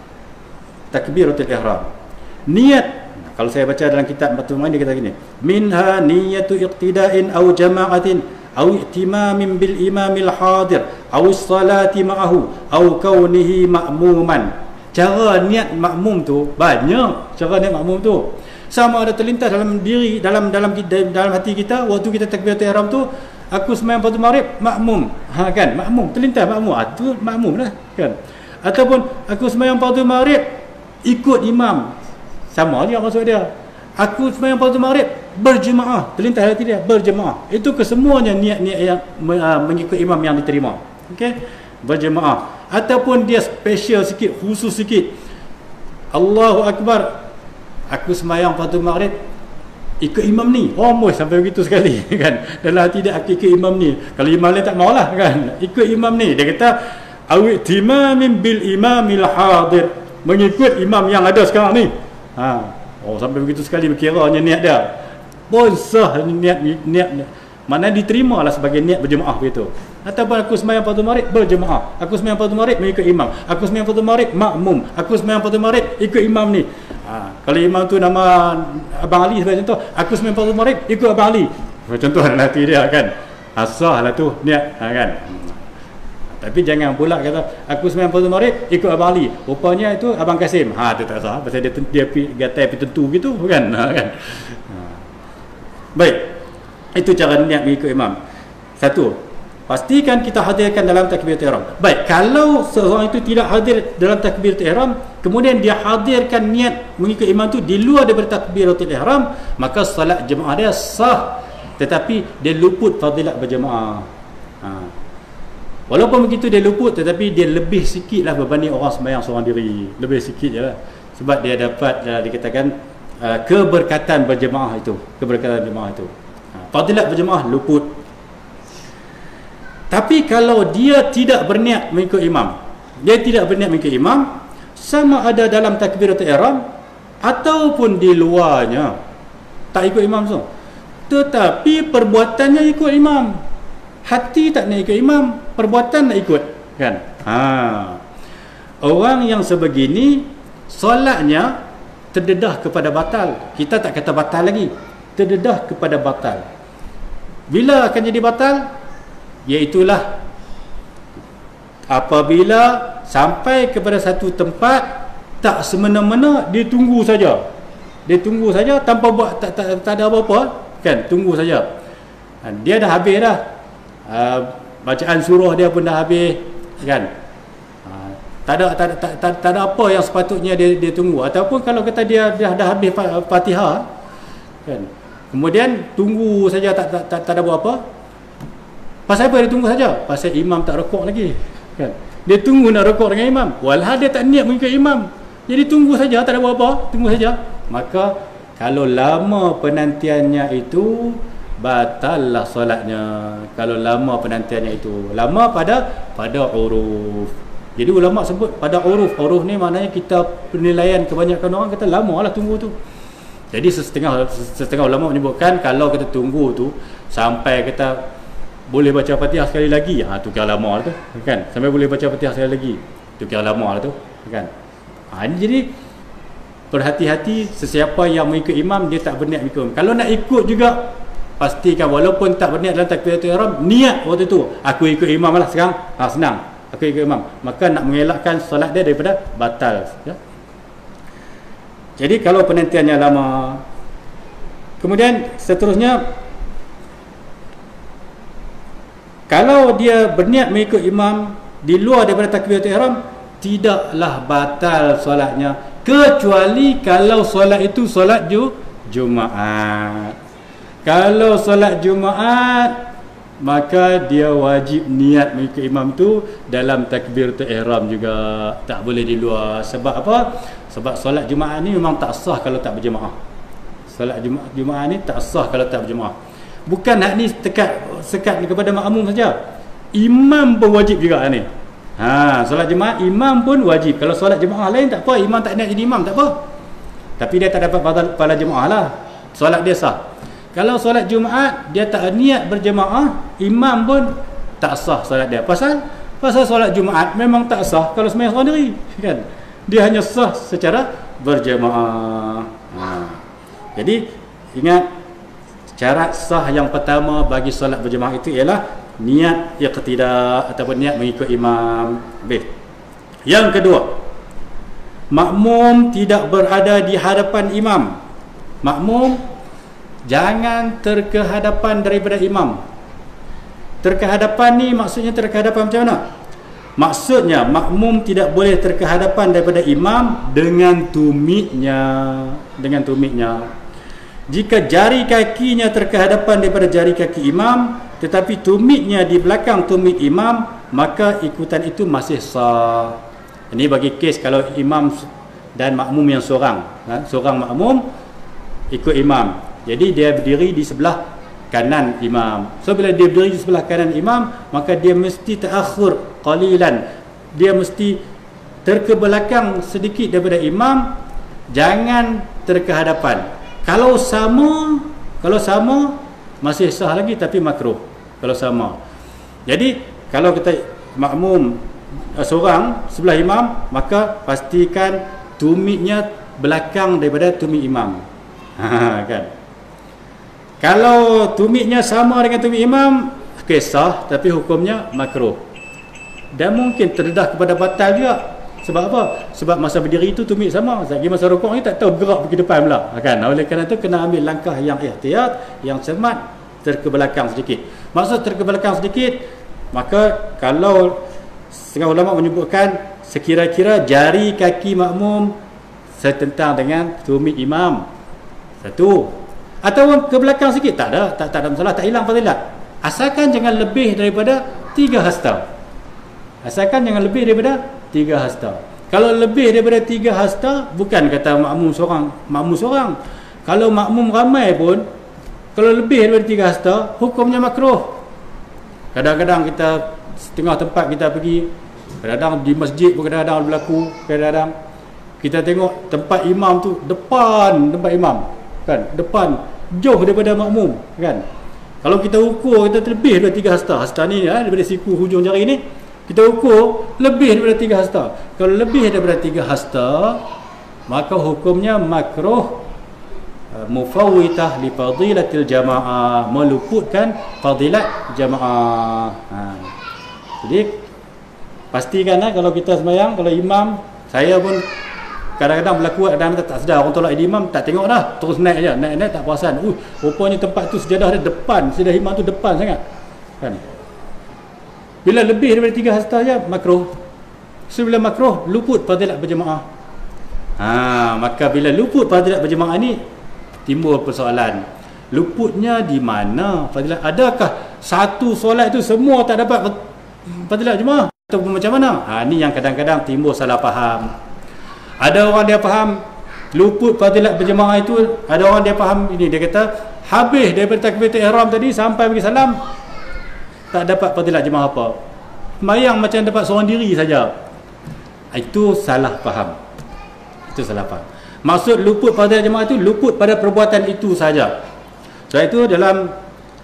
takbiratul ihram. Niat, kalau saya baca dalam kitab Batul Mu'in dia kata gini, minha niyatu iqtida'in aw jama'atin aw ihtimamin bil imamil hadir aw salati ma'ahu aw kaunihi ma'muman. Cara niat makmum tu banyak, cara niat makmum tu sama ada terlintas dalam diri, dalam dalam dalam hati kita waktu kita takbiratul ihram tu, aku sembahyang fardu maghrib makmum, ha kan, makmum terlintas makmum, ah tu makmum lah kan. Ataupun aku sembahyang fardu maghrib ikut imam, sama juga maksud dia. Aku sembahyang fardu maghrib berjemaah, terlintas hati dia berjemaah. Itu kesemuanya niat-niat yang uh, mengikut imam yang diterima. Okey, berjemaah. Ataupun dia special sikit, khusus sikit. Allahu akbar, aku sembahyang fardu maghrib ikut imam ni. Oh, moy sampai begitu sekali kan. Dalam hati dia aku ikut imam ni. Kalau imam lain tak maulah kan. Ikut imam ni. Dia kata awi timamin bil imamil hadir, mengikut imam yang ada sekarang ni. Ha. Oh, sampai begitu sekali berkiranya niat dia. Pun sah niat niat. Mana diterimalah sebagai niat berjemaah begitu. Ataupun aku sembahyang fardu maghrib berjemaah, aku sembahyang fardu maghrib mengikut imam, aku sembahyang fardu maghrib makmum, aku sembahyang fardu maghrib ikut imam ni. Ha, kalau imam tu nama Abang Ali sebagai contoh, aku sembahyang fardu maghrib ikut Abang Ali. Contoh dalam hati dia kan. Asahlah tu niat, ha, kan. Tapi jangan pula kata aku sembahyang fardu maghrib ikut Abang Ali. Rupanya itu Abang Kasim. Ha, tu tak sah. Pasal dia dia gatai api tentu gitu kan. Ha, kan. Ha. Baik. Itu cara niat mengikut imam. Satu, pastikan kita hadirkan dalam takbiratul ihram. Baik, kalau seorang itu tidak hadir dalam takbiratul ihram, kemudian dia hadirkan niat mengikut imam itu di luar daripada takbiratul ihram, maka salat jemaah dia sah, tetapi dia luput fadilat berjemaah. Ha. Walaupun begitu dia luput, tetapi dia lebih sikit lah berbanding orang sembahyang seorang diri. Lebih sikit je lah. Sebab dia dapat uh, dikatakan uh, keberkatan berjemaah itu. Keberkatan berjemaah itu. Fadilat berjemaah luput. Tapi kalau dia tidak berniat mengikut imam, dia tidak berniat mengikut imam, sama ada dalam takbiratul ihram ataupun di luarnya, tak ikut imam semua, tetapi perbuatannya ikut imam, hati tak nak ikut imam, perbuatan nak ikut, kan. Ha. Orang yang sebegini solatnya terdedah kepada batal. Kita tak kata batal lagi, terdedah kepada batal. Bila akan jadi batal? Iaitulah apabila sampai kepada satu tempat tak semena-mena, dia tunggu saja. Dia tunggu saja tanpa buat tak, tak, tak ada apa-apa, kan, tunggu saja. Dia dah habis dah. Uh, bacaan surah dia pun dah habis, kan. Uh, tak ada tak, tak, tak, tak ada apa yang sepatutnya dia dia tunggu. Ataupun kalau kata dia dah dah habis Fatihah, kan. Kemudian tunggu saja tak tak, tak tak ada buat apa. Pasal apa dia tunggu saja? Pasal imam tak rukuk lagi, kan. Dia tunggu nak rukuk dengan imam, walhal dia tak niat mengikut imam. Jadi tunggu saja, tak ada buat apa, tunggu saja. Maka kalau lama penantiannya itu, batallah solatnya. Kalau lama penantiannya itu, lama pada pada uruf. Jadi ulama sebut pada uruf. Uruf ni maknanya kita penilaian kebanyakan orang kata lama lah tunggu tu. Jadi setengah setengah ulama menyebutkan kalau kita tunggu tu sampai kita boleh baca Fatihah sekali lagi, ha, tu kira lama lah tu, kan. Sampai boleh baca Fatihah sekali lagi, tu kira lama lah tu, kan. Ha, jadi berhati-hati, sesiapa yang mengikut imam dia tak berniat mengikut. Kalau nak ikut juga, pastikan walaupun tak berniat dalam takbiratul ihram, niat waktu tu aku ikut imam lah sekarang, ha, senang, aku ikut imam, maka nak mengelakkan solat dia daripada batal, ya? Jadi kalau penantiannya lama. Kemudian seterusnya, kalau dia berniat mengikut imam di luar daripada takbiratul ihram, tidaklah batal solatnya, kecuali kalau solat itu solat ju, Jumaat. Kalau solat Jumaat, maka dia wajib niat mengikut imam tu dalam takbiratul ihram juga, tak boleh di luar. Sebab apa? Sebab solat Jumaat ni memang tak sah kalau tak berjemaah. Solat Jumaat, Jumaat ni tak sah kalau tak berjemaah. Bukan hak ni sekat sekat kepada makmum saja, imam pun wajib juga ni. Ha, solat jemaah imam pun wajib. Kalau solat jemaah lain tak apa, imam tak niat jadi imam tak apa. tapi dia tak dapat pahala jemaah lah, solat dia sah. Kalau solat Jumaat dia tak niat berjemaah, imam pun tak sah solat dia. Pasal pasal solat Jumaat memang tak sah kalau sembahyang seorang diri, kan? Dia hanya sah secara berjemaah. Ha. Jadi ingat, syarat sah yang pertama bagi solat berjemaah itu ialah niat iqtidah ataupun niat mengikut imam. Baik. Yang kedua, makmum tidak berada di hadapan imam. Makmum jangan terkehadapan daripada imam. Terkehadapan ni maksudnya terkehadapan macam mana? Maksudnya makmum tidak boleh terkehadapan daripada imam dengan tumitnya, dengan tumitnya. Jika jari kakinya terkehadapan daripada jari kaki imam, tetapi tumitnya di belakang tumit imam, maka ikutan itu masih sah. Ini bagi kes kalau imam dan makmum yang seorang, ha? Seorang makmum ikut imam, jadi dia berdiri di sebelah kanan imam. So bila dia berdiri di sebelah kanan imam, maka dia mesti ta'akhur qalilan, dia mesti terkebelakang sedikit daripada imam, jangan terkehadapan. Kalau sama, kalau sama masih sah lagi, tapi makruh kalau sama. Jadi kalau kita makmum seorang sebelah imam, maka pastikan tumitnya belakang daripada tumit imam. Ha, kan? Kalau tumitnya sama dengan tumit imam, kisah, tapi hukumnya makruh. Dan mungkin terdedah kepada batal juga. Sebab apa? Sebab masa berdiri itu tumit sama. Lagi masa rukuk ni tak tahu gerak pergi depan pula, kan? Oleh kerana itu kena ambil langkah yang ihtiyat, yang cermat, terkebelakang sedikit. Maksud terkebelakang sedikit, maka kalau setengah ulama menyebutkan sekira-kira jari kaki makmum setentang dengan tumit imam. Satu. Ataupun ke belakang sikit, tak ada, tak, tak ada masalah, tak hilang fadilat. Asalkan jangan lebih daripada tiga hasta. Asalkan jangan lebih daripada tiga hasta. Kalau lebih daripada tiga hasta, bukan kata makmum seorang, makmum seorang. Kalau makmum ramai pun, kalau lebih daripada tiga hasta, hukumnya makruh. Kadang-kadang kita setengah tempat kita pergi, kadang-kadang di masjid pun kadang-kadang berlaku, kadang-kadang kita tengok tempat imam tu depan tempat imam, kan, depan jauh daripada makmum, kan. Kalau kita ukur, kita lebih daripada tiga hasta, hasta ni ya, daripada siku hujung jari ni, kita ukur lebih daripada tiga hasta. Kalau lebih daripada tiga hasta, maka hukumnya makruh, mufawwitah li fadilatil jamaah, meluputkan fadilat jamaah. Ha. Jadi pastikanlah kalau kita sembahyang, kalau imam, saya pun kadang-kadang berlaku, kadang-kadang tak sedar, orang tolak imam, tak tengok dah, terus naik je, naik-naik tak perasan. Uh, rupanya tempat tu sejadah dia depan, sejadah imam tu depan sangat, kan. Bila lebih daripada tiga hasta je, makruh. So bila makruh, luput fadilat berjemaah. Ha, maka bila luput fadilat berjemaah ni, timbul persoalan. Luputnya di mana fadilat? Adakah satu solat itu semua tak dapat fadilat jemaah? Ataupun macam mana? Ha, ni yang kadang-kadang timbul salah faham. Ada orang dia faham luput fadilat berjemaah itu, ada orang dia faham ini, dia kata habis daripada takbiratul ihram tadi sampai bagi salam tak dapat fadilat jemaah apa. Sembahyang macam dapat seorang diri saja. Itu salah faham. Itu salah faham. Maksud luput fadilat jemaah itu luput pada perbuatan itu saja. Sebab itu dalam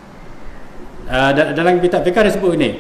uh, dalam kitab fiqh dia sebut ini,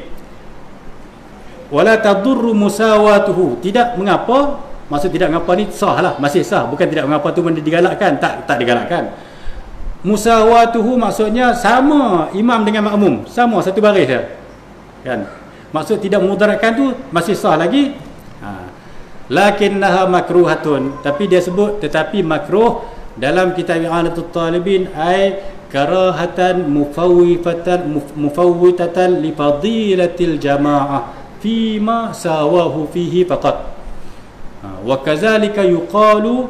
wala tadurru musawatuhu, tidak mengapa. Maksud tidak mengapa ni sah lah, masih sah, bukan tidak mengapa tu benda digalakkan, tak tak digalakkan. Musawatuhu maksudnya sama imam dengan makmum, sama satu baris dia, kan. Maksud tidak memudaratkan tu masih sah lagi. Ha. Lakinnaha makruhatun, tapi dia sebut tetapi makruh dalam kitab I'anatul Talibin, ai karahatan mufawwifatan mufawwitatan li fadilatil jamaah fima sawahu fihi faqat. Wa kadzalika yuqalu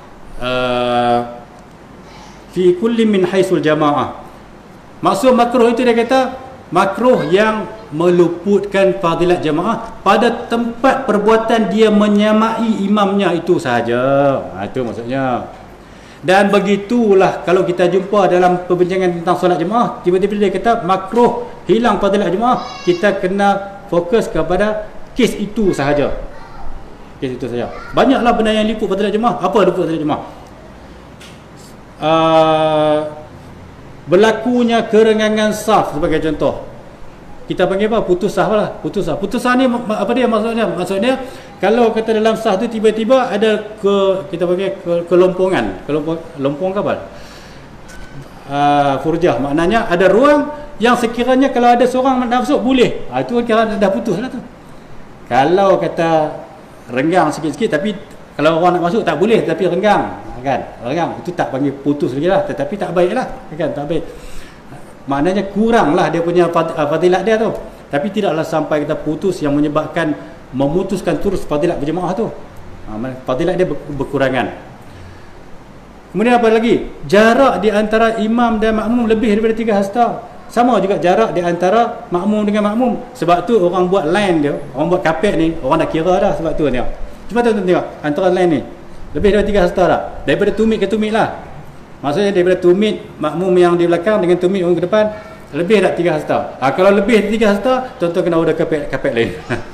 fi kulli min haisul jamaah. Maksud makruh itu dia kata makruh yang meluputkan fadilat jamaah pada tempat perbuatan dia menyamai imamnya itu sahaja. Ha, itu maksudnya. Dan begitulah kalau kita jumpa dalam perbincangan tentang solat jemaah, tiba-tiba dia kata makruh hilang fadilat jemaah, kita kena fokus kepada kes itu sahaja. Kes itu saja. Banyaklah benda yang liput fadilat jemaah. Apa liput fadilat jemaah? uh, berlakunya kerengangan saf sebagai contoh. Kita panggil apa? Putus sah lah. Putus sah. Putus sah ni apa dia maksudnya? Maksudnya kalau kata dalam sah tu tiba-tiba ada ke kita panggil ke, kelompongan, kelompong lompong ke apa? Uh, furjah, maknanya ada ruang yang sekiranya kalau ada seorang nak masuk boleh. Ah, itu kira dah putus lah tu. Kalau kata renggang sikit-sikit tapi kalau orang nak masuk tak boleh tapi renggang, kan? Renggang itu tak panggil putus lagi lah, tetapi tak baik lah, kan? Tak baik. Maknanya kuranglah dia punya fadilat dia tu. Tapi tidaklah sampai kita putus yang menyebabkan memutuskan terus fadilat berjemaah tu. Ha, fadilat dia berkurangan. Kemudian apa lagi? Jarak di antara imam dan makmum lebih daripada tiga hasta. Sama juga jarak di antara makmum dengan makmum. Sebab tu orang buat line dia, orang buat kapet ni, orang dah kira dah sebab tu tengok. Cuba tuan-tuan tengok antara line ni. Lebih daripada tiga hasta tak? Daripada tumit ke tumit lah. Maksudnya daripada tumit makmum yang di belakang dengan tumit orang ke depan, lebih tak tiga hasta. Ha, kalau lebih tiga hasta, tuan-tuan kena order kapet kapet lain.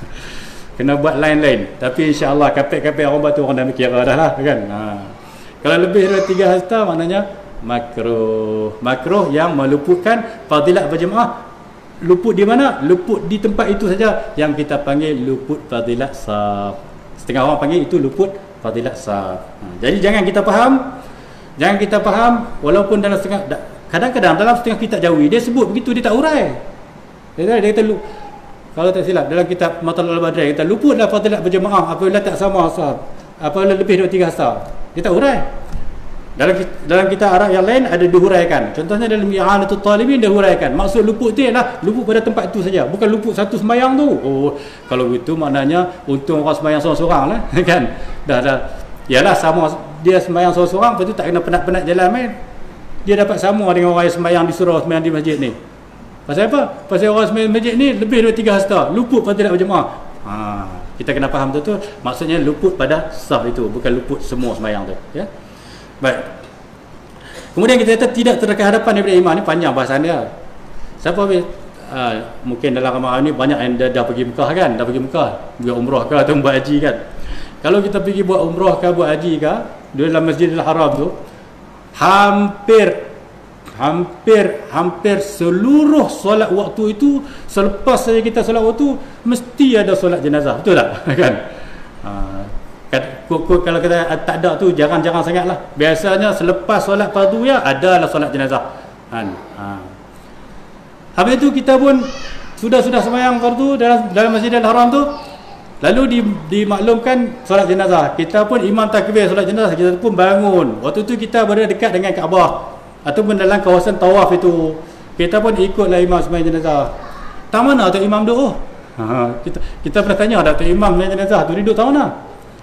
Kena buat line lain. Tapi insya-Allah kapet-kapet orang buat tu orang dah kira dah lah, kan. Ha. Kalau lebih dari tiga hasta maknanya makruh. Makruh yang meluputkan fadilat berjemaah. Luput di mana? Luput di tempat itu saja yang kita panggil luput fadilat saf. Setengah orang panggil itu luput fadilat saf. Ha, jadi jangan kita faham, jangan kita faham walaupun dalam setengah, kadang-kadang dalam setengah kitab Jawi dia sebut begitu, dia tak urai. Dia, dia kata kalau tak silap dalam kitab Matalul Badri kita luputlah fadilat berjemaah apabila tak sama saf, apabila lebih dari tiga hasta. Dia tak urai. Dalam dalam kitab Arab yang lain ada dihuraikan. Contohnya dalam I'anatul Talibin dia huraikan. Maksud luput tu ialah luput pada tempat itu saja, bukan luput satu sembahyang tu. Oh, kalau begitu maknanya untung orang sembahyang seorang-seorang lah, kan. Dah dah. Yalah sama dia sembahyang seorang-seorang, lepas tu tak kena penat-penat jalan main. Dia dapat sama dengan orang yang sembahyang di surau, sembahyang di masjid ni. Pasal apa? Pasal orang sembahyang masjid ni lebih dari tiga hasta, luput fadilat berjemaah. Ha, kita kena faham betul-betul. Maksudnya luput pada saf itu, bukan luput semua sembahyang tu, ya. Baik. Kemudian kita kata tidak terdekat hadapan daripada imam. Ni panjang bahasan dia. Siapa habis uh, mungkin dalam ramai ni banyak yang dah, dah pergi Mekah, kan? Dah pergi Mekah, buat umrah ke atau buat haji, kan? Kalau kita pergi buat umrah ke buat haji ke dalam Masjidil Haram tu, hampir hampir hampir seluruh solat waktu itu, selepas saja kita solat waktu mesti ada solat jenazah, betul tak? Kan? Uh, kalau kita tak ada tu jarang-jarang sangat lah. Biasanya selepas solat fardu ya adalah solat jenazah, kan? Ha. Habis tu kita pun sudah-sudah sembahyang fardu dalam dalam Masjidil Haram tu, lalu di, dimaklumkan solat jenazah. Kita pun imam takbir solat jenazah, kita pun bangun. Waktu tu kita berada dekat dengan Kaabah ataupun dalam kawasan tawaf itu. Kita pun ikutlah imam sembahyang jenazah. Tak mana tu imam duduk? Oh. Ha, kita kita pernah tanya dak tu imam sembahyang jenazah tu duduk tak mana?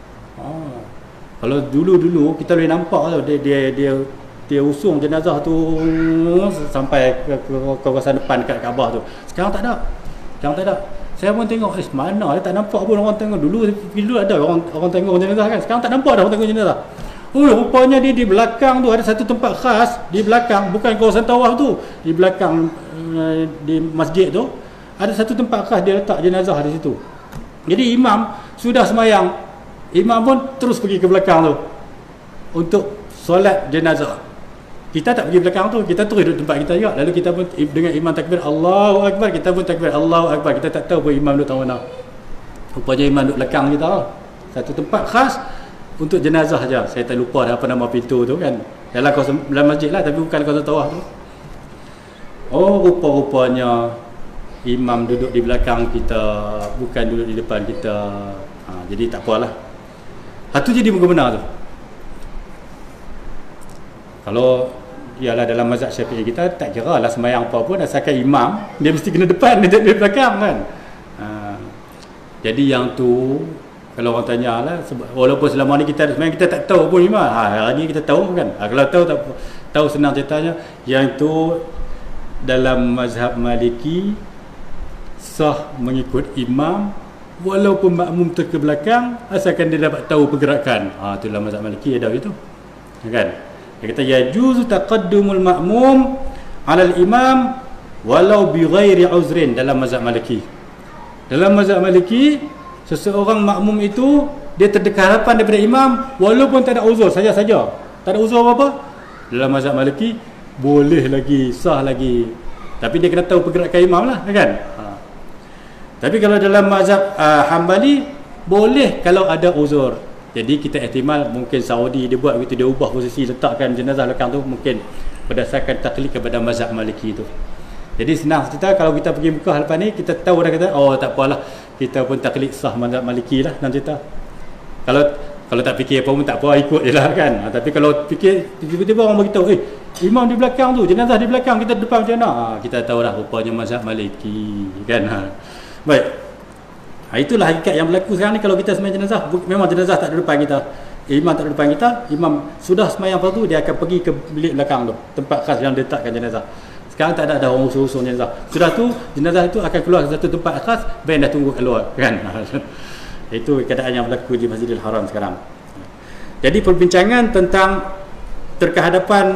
Kalau dulu-dulu kita boleh nampak tu dia dia dia, dia usung jenazah tu sampai ke, ke, ke kawasan depan dekat Kaabah tu. Sekarang tak ada. Sekarang tak ada. Saya pun tengok eh mana dia tak nampak pun orang tengok. Dulu dulu ada orang orang tengok jenazah, kan. Sekarang tak nampak dah orang tengok jenazah. Oh, rupanya dia di belakang tu ada satu tempat khas di belakang, bukan kawasan tawaf tu. Di belakang uh, di masjid tu ada satu tempat khas dia letak jenazah di situ. Jadi imam sudah sembahyang, imam pun terus pergi ke belakang tu untuk solat jenazah. Kita tak pergi belakang tu, kita terus duduk tempat kita juga. Lalu kita pun dengan imam takbir Allahu Akbar, kita pun takbir Allahu Akbar. Kita tak tahu pun imam duduk mana. Rupanya imam duduk belakang kita. Satu tempat khas untuk jenazah saja. Saya tak lupa dah apa nama pintu tu, kan. Dalam kawasan dalam masjid lah, tapi bukan kawasan tawaf tu. Oh, rupa-rupanya imam duduk di belakang kita, bukan duduk di depan kita. Ha, jadi tak apalah. Itu jadi benar tu. Kalau ialah dalam mazhab Syafi'i kita tak kira lah sembahyang apa pun, asalkan imam dia mesti kena depan, dia tak di belakang, kan. Ha, jadi yang tu kalau orang tanya lah, walaupun selama ni kita sembahyang kita tak tahu pun imam. Ha, hari ni kita tahu, kan. Ha, kalau tahu tak tahu senang ceritanya. Yang tu dalam mazhab Maliki sah mengikut imam walaupun makmum tu ke belakang, asalkan dia dapat tahu pergerakan. Ha, itulah mazhab Maliki ada itu, kan. Dia kata yajuzu taqaddumul makmum 'ala al-imam walau bi ghairi uzrin dalam mazhab Maliki. Dalam mazhab Maliki, seseorang makmum itu dia terdekat hadapan daripada imam walaupun tak ada uzur saja-saja. Tak ada uzur apa-apa. Dalam mazhab Maliki boleh lagi, sah lagi, tapi dia kena tahu pergerakan imam lah, kan? Ha. Tapi kalau dalam mazhab uh, Hambali boleh kalau ada uzur. Jadi kita ihtimal mungkin Saudi dia buat begitu, dia ubah posisi letakkan jenazah belakang tu, mungkin berdasarkan taklid kepada mazhab Maliki tu. Jadi senang cerita, kalau kita pergi Mekah lepas ni, kita tahu dah kata, oh tak apalah, kita pun taklid sah mazhab Maliki lah, nanti cerita. Kalau kalau tak fikir apa pun tak apa, ikut je lah, kan. Ha, tapi kalau fikir, tiba-tiba orang beritahu, eh imam di belakang tu, jenazah di belakang, kita depan macam mana? Ha, kita tahu dah rupanya mazhab Maliki, kan. Ha. Baik. Ha, itulah hakikat yang berlaku sekarang ni. Kalau kita sembahyang jenazah, memang jenazah tak ada depan kita, imam tak ada depan kita, imam sudah sembahyang fardu, dia akan pergi ke bilik belakang tu, tempat khas yang diletakkan jenazah. Sekarang tak ada ada orang usul-usul jenazah. Sudah tu jenazah itu akan keluar ke satu tempat khas, band dah tunggu keluar, kan. Itu keadaan yang berlaku di Masjidil Haram sekarang. Jadi perbincangan tentang terkehadapan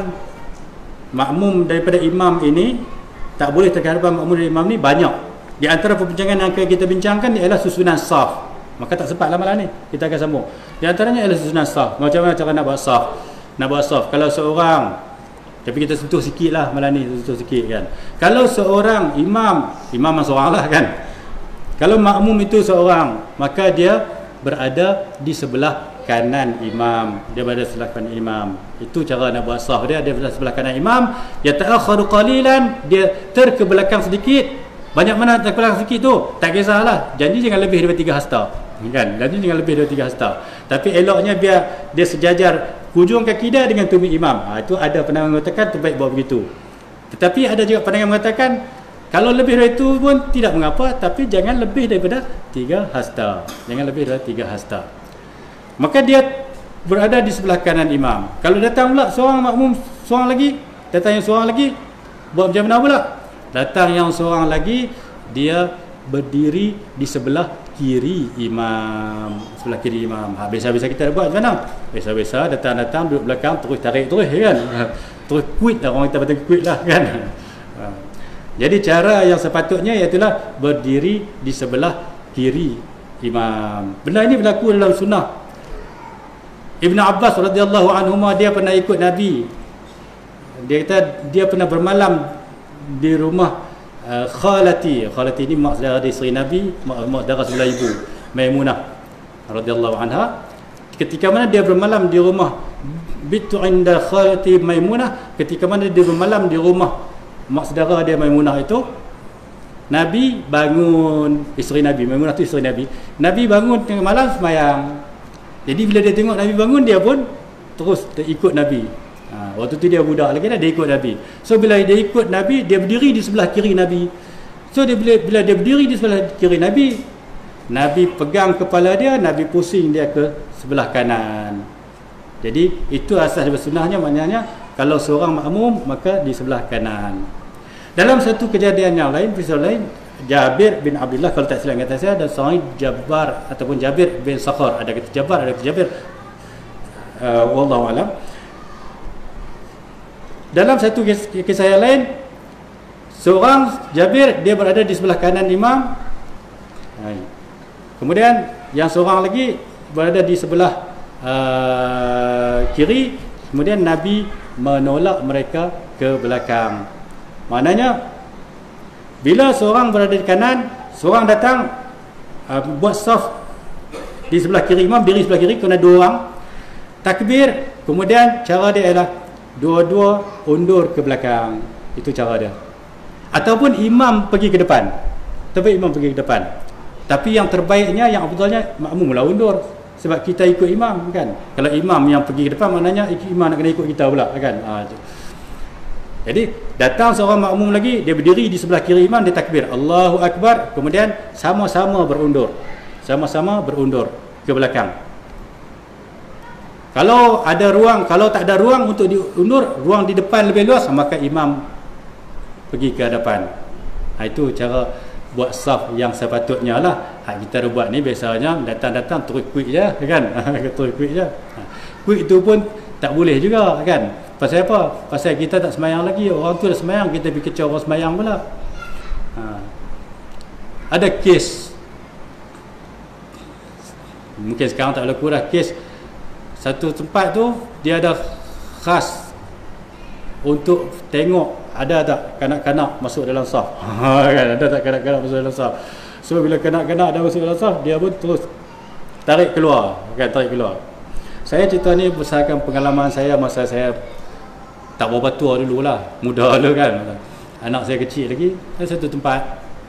makmum daripada imam ini, tak boleh terkehadapan makmum dari imam ni banyak. Di antara perbincangan yang akan kita bincangkan ialah susunan saf. Maka tak sempat lah malam ni, kita akan sambung. Di antaranya ialah susunan saf. Macam mana cara nak buat saf? Nak buat saf, kalau seorang, tapi kita sentuh sikit lah malam ni, sentuh sikit, kan. Kalau seorang imam, imam seorang lah, kan. Kalau makmum itu seorang, maka dia berada di sebelah kanan imam. Dia berada di sebelah kanan imam. Itu cara nak buat saf dia. Dia berada di sebelah kanan imam. Ya ta'akharu qalilan, dia terkebelakang sedikit. Banyak mana terkebelakang sedikit tu, tak kisahlah. Janji jangan lebih daripada tiga hasta, kan. Janji jangan lebih daripada tiga hasta. Tapi eloknya biar dia sejajar hujung kaki dia dengan tumit imam. Ha, itu ada pandangan mengatakan terbaik buat begitu. Tetapi ada juga pandangan mengatakan kalau lebih dari itu pun tidak mengapa, tapi jangan lebih daripada tiga hasta. Jangan lebih daripada tiga hasta. Maka dia berada di sebelah kanan imam. Kalau datang pula seorang makmum, seorang lagi, datang yang seorang lagi, buat macam mana pula? Datang yang seorang lagi, dia berdiri di sebelah kiri imam. Sebelah kiri imam. Ha, biasa-biasa kita buat macam mana? Biasa-biasa datang-datang duduk belakang, terus tarik terus, kan. Terus quit lah, orang kita kata quit lah, kan. Ha. Jadi cara yang sepatutnya iaitulah berdiri di sebelah kiri imam. Benda ini berlaku dalam sunnah. Ibn Abbas radhiyallahu anhuma, dia pernah ikut Nabi. Dia kata dia pernah bermalam di rumah uh, khalati. Khalati ini mak saudara di isteri Nabi, mak, mak saudara sebelah ibu, Maimunah radhiyallahu anha. Ketika mana dia bermalam di rumah, bitu inda khalati Maimunah, ketika mana dia bermalam di rumah mak saudara dia Maimunah itu, Nabi bangun, isteri Nabi, Maimunah tu isteri Nabi. Nabi bangun tengah malam sembahyang. Jadi bila dia tengok Nabi bangun, dia pun terus ikut Nabi. Ha, waktu tu dia budak lagi dah, dia ikut Nabi. So bila dia ikut Nabi, dia berdiri di sebelah kiri Nabi. So dia bila, bila dia berdiri di sebelah kiri Nabi, Nabi pegang kepala dia, Nabi pusing dia ke sebelah kanan. Jadi itu asas sunnahnya, maknanya kalau seorang makmum maka di sebelah kanan. Dalam satu kejadian yang lain, peristiwa lain, Jabir bin Abdullah, kalau tak silap kata saya, dan seorang Jabbar ataupun Jabir bin Sakhar, ada kata Jabbar, ada kata Jabir, uh, wallahu alam. Dalam satu kisah yang lain, seorang Jabir, dia berada di sebelah kanan imam. Kemudian yang seorang lagi berada di sebelah uh, kiri. Kemudian Nabi menolak mereka ke belakang. Maknanya bila seorang berada di kanan, seorang datang uh, buat saf di sebelah kiri imam, diri sebelah kiri, kena dua orang takbir. Kemudian cara dia ialah dua-dua undur ke belakang. Itu cara dia. Ataupun imam pergi ke depan. Tapi imam pergi ke depan. Tapi yang terbaiknya, yang afdalnya, makmumlah undur. Sebab kita ikut imam, kan. Kalau imam yang pergi ke depan, maknanya imam nak kena ikut kita pula, kan. Ha, jadi datang seorang makmum lagi, dia berdiri di sebelah kiri imam, dia takbir Allahu Akbar. Kemudian sama-sama berundur. Sama-sama berundur ke belakang. Kalau ada ruang, kalau tak ada ruang untuk diundur, ruang di depan lebih luas, maka imam pergi ke hadapan. Ha, itu cara buat saf yang sepatutnya lah. Ha, kita dah buat ni biasanya datang-datang terus quick je, kan. Terus quick je. Ha, quick tu pun tak boleh juga, kan. Pasal apa? Pasal kita tak semayang lagi. Orang tu dah semayang, kita pergi kecau orang semayang pula. Ha. Ada kes, mungkin sekarang tak berlaku dah, kes satu tempat tu dia ada khas untuk tengok ada tak kanak-kanak masuk dalam saf. Ha, kan, ada tak kanak-kanak masuk dalam saf. So bila kanak-kanak dah masuk dalam saf, dia pun terus tarik keluar, kan, tarik keluar. Saya cerita ni berdasarkan pengalaman saya masa saya tak berapa tua dulu lah, muda dulu kan. Anak saya kecil lagi, saya satu tempat.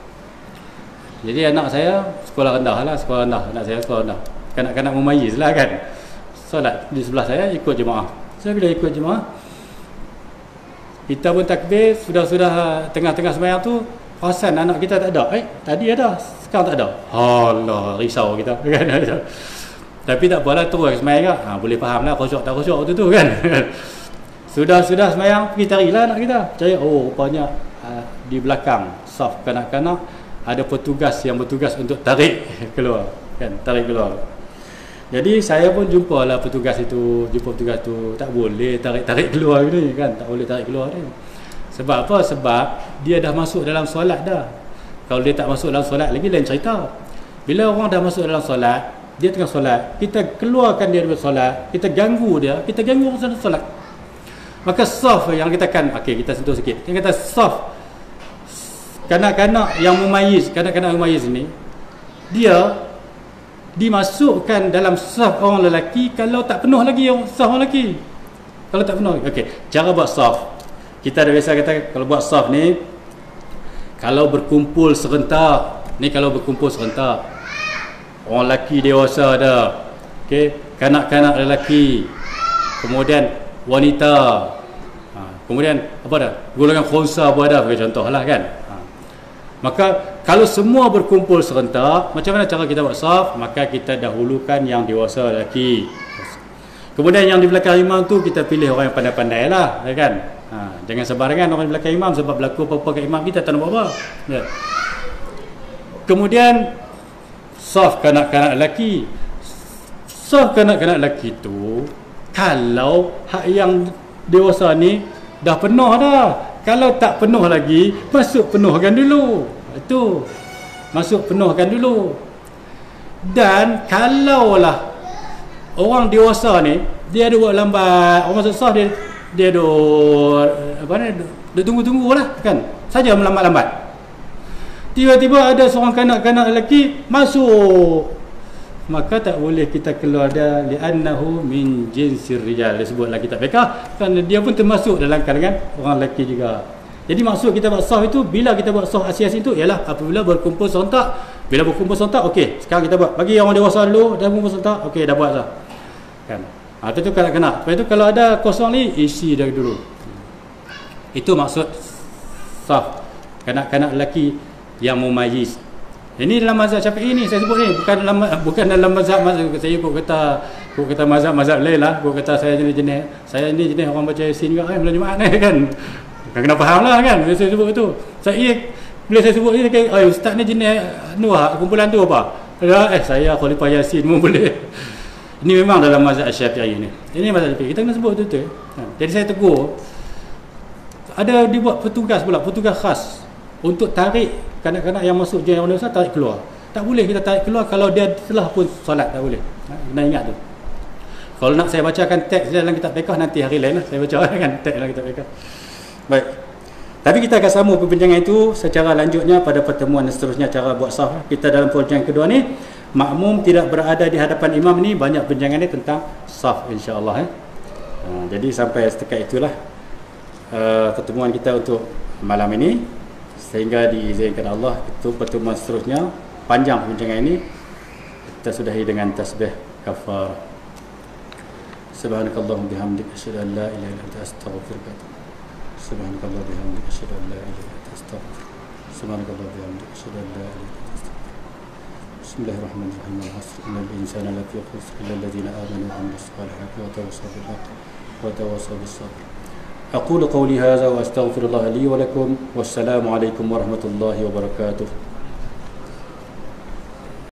Jadi anak saya sekolah rendah lah, sekolah rendah, anak saya sekolah rendah. Kanak-kanak memayis lah kan. Solat di sebelah saya, ikut jemaah. Saya bila ikut jemaah, kita pun takbir, sudah-sudah tengah-tengah sembahyang tu, perasan anak kita tak ada. Eh, tadi ada, sekarang tak ada. Allah, risau kita kan. Tapi tak apalah, terus sembahyang ha, boleh faham lah khusyuk tak khusyuk waktu tu kan. Sudah-sudah sembahyang, pergi carilah anak kita. Cari, oh rupanya uh, di belakang saf kanak-kanak ada petugas yang bertugas untuk tarik keluar, kan, tarik keluar. Jadi saya pun jumpa lah petugas itu, jumpa petugas tu, tak boleh tarik-tarik keluar ni kan, tak boleh tarik keluar ni. Sebab apa? Sebab dia dah masuk dalam solat dah. Kalau dia tak masuk dalam solat lagi lain cerita. Bila orang dah masuk dalam solat, dia tengah solat, kita keluarkan dia dari solat, kita ganggu dia, kita ganggu orang solat. Maka saf yang kita kan, okey kita sentuh sikit. Kita kata saf kanak-kanak yang mumayyiz, kanak-kanak mumayyiz ni, dia dimasukkan dalam saf orang lelaki kalau tak penuh lagi orang saf orang lelaki. Kalau tak penuh. Okey, cara buat saf. Kita dah biasa kata kalau buat saf ni, kalau berkumpul serentak, ni kalau berkumpul serentak, orang lelaki dewasa ada, okey, kanak-kanak lelaki, kemudian wanita, ha, kemudian apa dah? Golongan khunsa pun ada, bagi contohlah kan. Ha. Maka kalau semua berkumpul serentak, macam mana cara kita buat saf? Maka kita dahulukan yang dewasa lelaki. Kemudian yang di belakang imam tu kita pilih orang yang pandai-pandai lah, kan? Ha, jangan sembarangan orang di belakang imam, sebab berlaku apa-apa kat imam kita tak nak buat apa. Ya. Kemudian saf kanak-kanak lelaki. Saf kanak-kanak lelaki tu, kalau hak yang dewasa ni dah penuh dah. Kalau tak penuh lagi, masuk penuhkan dulu. Itu masuk penuhkan dulu. Dan kalaulah orang dewasa ni dia ada buat lambat, orang masuk saf dia dia duk apa ni, duk tunggu-tunggulah kan, saja melambat-lambat. Tiba-tiba ada seorang kanak-kanak lelaki masuk, maka tak boleh kita keluar dia, li'annahu min jinsir rijal, disebutlah kitab fiqh, kerana dia pun termasuk dalam kalangan orang lelaki juga. Jadi maksud kita buat saf itu, bila kita buat saf asing-asing itu ialah apabila berkumpul serentak. Bila berkumpul serentak, okey, sekarang kita buat, bagi orang dewasa dulu, dah berkumpul serentak, okey, dah buat dah kan. Ha, itu tu kanak-kanak. Lepas itu kalau ada kosong ni, isi dari dulu. Itu maksud saf kanak-kanak lelaki yang mumayyiz. Ini dalam mazhab Syafi'i ni saya sebut ni, bukan dalam bukan dalam mazhab mazhab saya kok kata kok kata mazhab-mazhab lain lah, kok kata saya jenis-jenis saya ni jenis orang baca Yasin juga kan, bulan Jumaat ni kan. Kan kena faham lah kan bila saya sebut itu. Saya bila saya sebut ni kayak, "Ai ustaz ni jenis nu kumpulan tu apa?" Eh saya khalifah Yasin pun boleh. Ini memang dalam mazhab Syafi'i ni. Ini mazhab Syafi'i. Kita kena sebut betul-betul. Ha. Jadi saya tegur. Ada dibuat petugas pula, petugas khas untuk tarik kanak-kanak yang masuk je yang dewasa, tarik keluar. Tak boleh kita tarik keluar kalau dia telah pun solat, tak boleh. Ha, kena ingat tu. Kalau nak saya bacakan teks dalam kitab fiqh nanti hari lain lah saya baca kan teks dalam kitab fiqh. Baik. Tapi kita akan sambung perbincangan itu secara lanjutnya pada pertemuan seterusnya, cara buat saf. Kita dalam perbincangan kedua ni, makmum tidak berada di hadapan imam ni, banyak perbincangan ni tentang saf insya-Allah eh. Ha, jadi sampai setakat itulah uh, pertemuan kita untuk malam ini. Sehingga diizinkan Allah itu pertemuan seterusnya, panjang perbincangan ini, kita sudahi dengan tasbih kafarah. Subhanakallahumma bihamdika asyhadu an la ilaha illa anta astaghfiruka. Subhanakallahumma bihamdika asyhadu an la ilaha illa anta astaghfiruka. Subhanakallahumma bihamdika asyhadu an la ilaha illa anta astaghfiruka. Bismillahirrahmanirrahim. Al-'asr innal insana lafi khusr illa alladhina amanu wa 'amilus salihati wa tawassaw bil haqqi wa tawassaw bis sabr. أقول قولي هذا وأستغفر الله لي ولكم والسلام عليكم ورحمة الله وبركاته.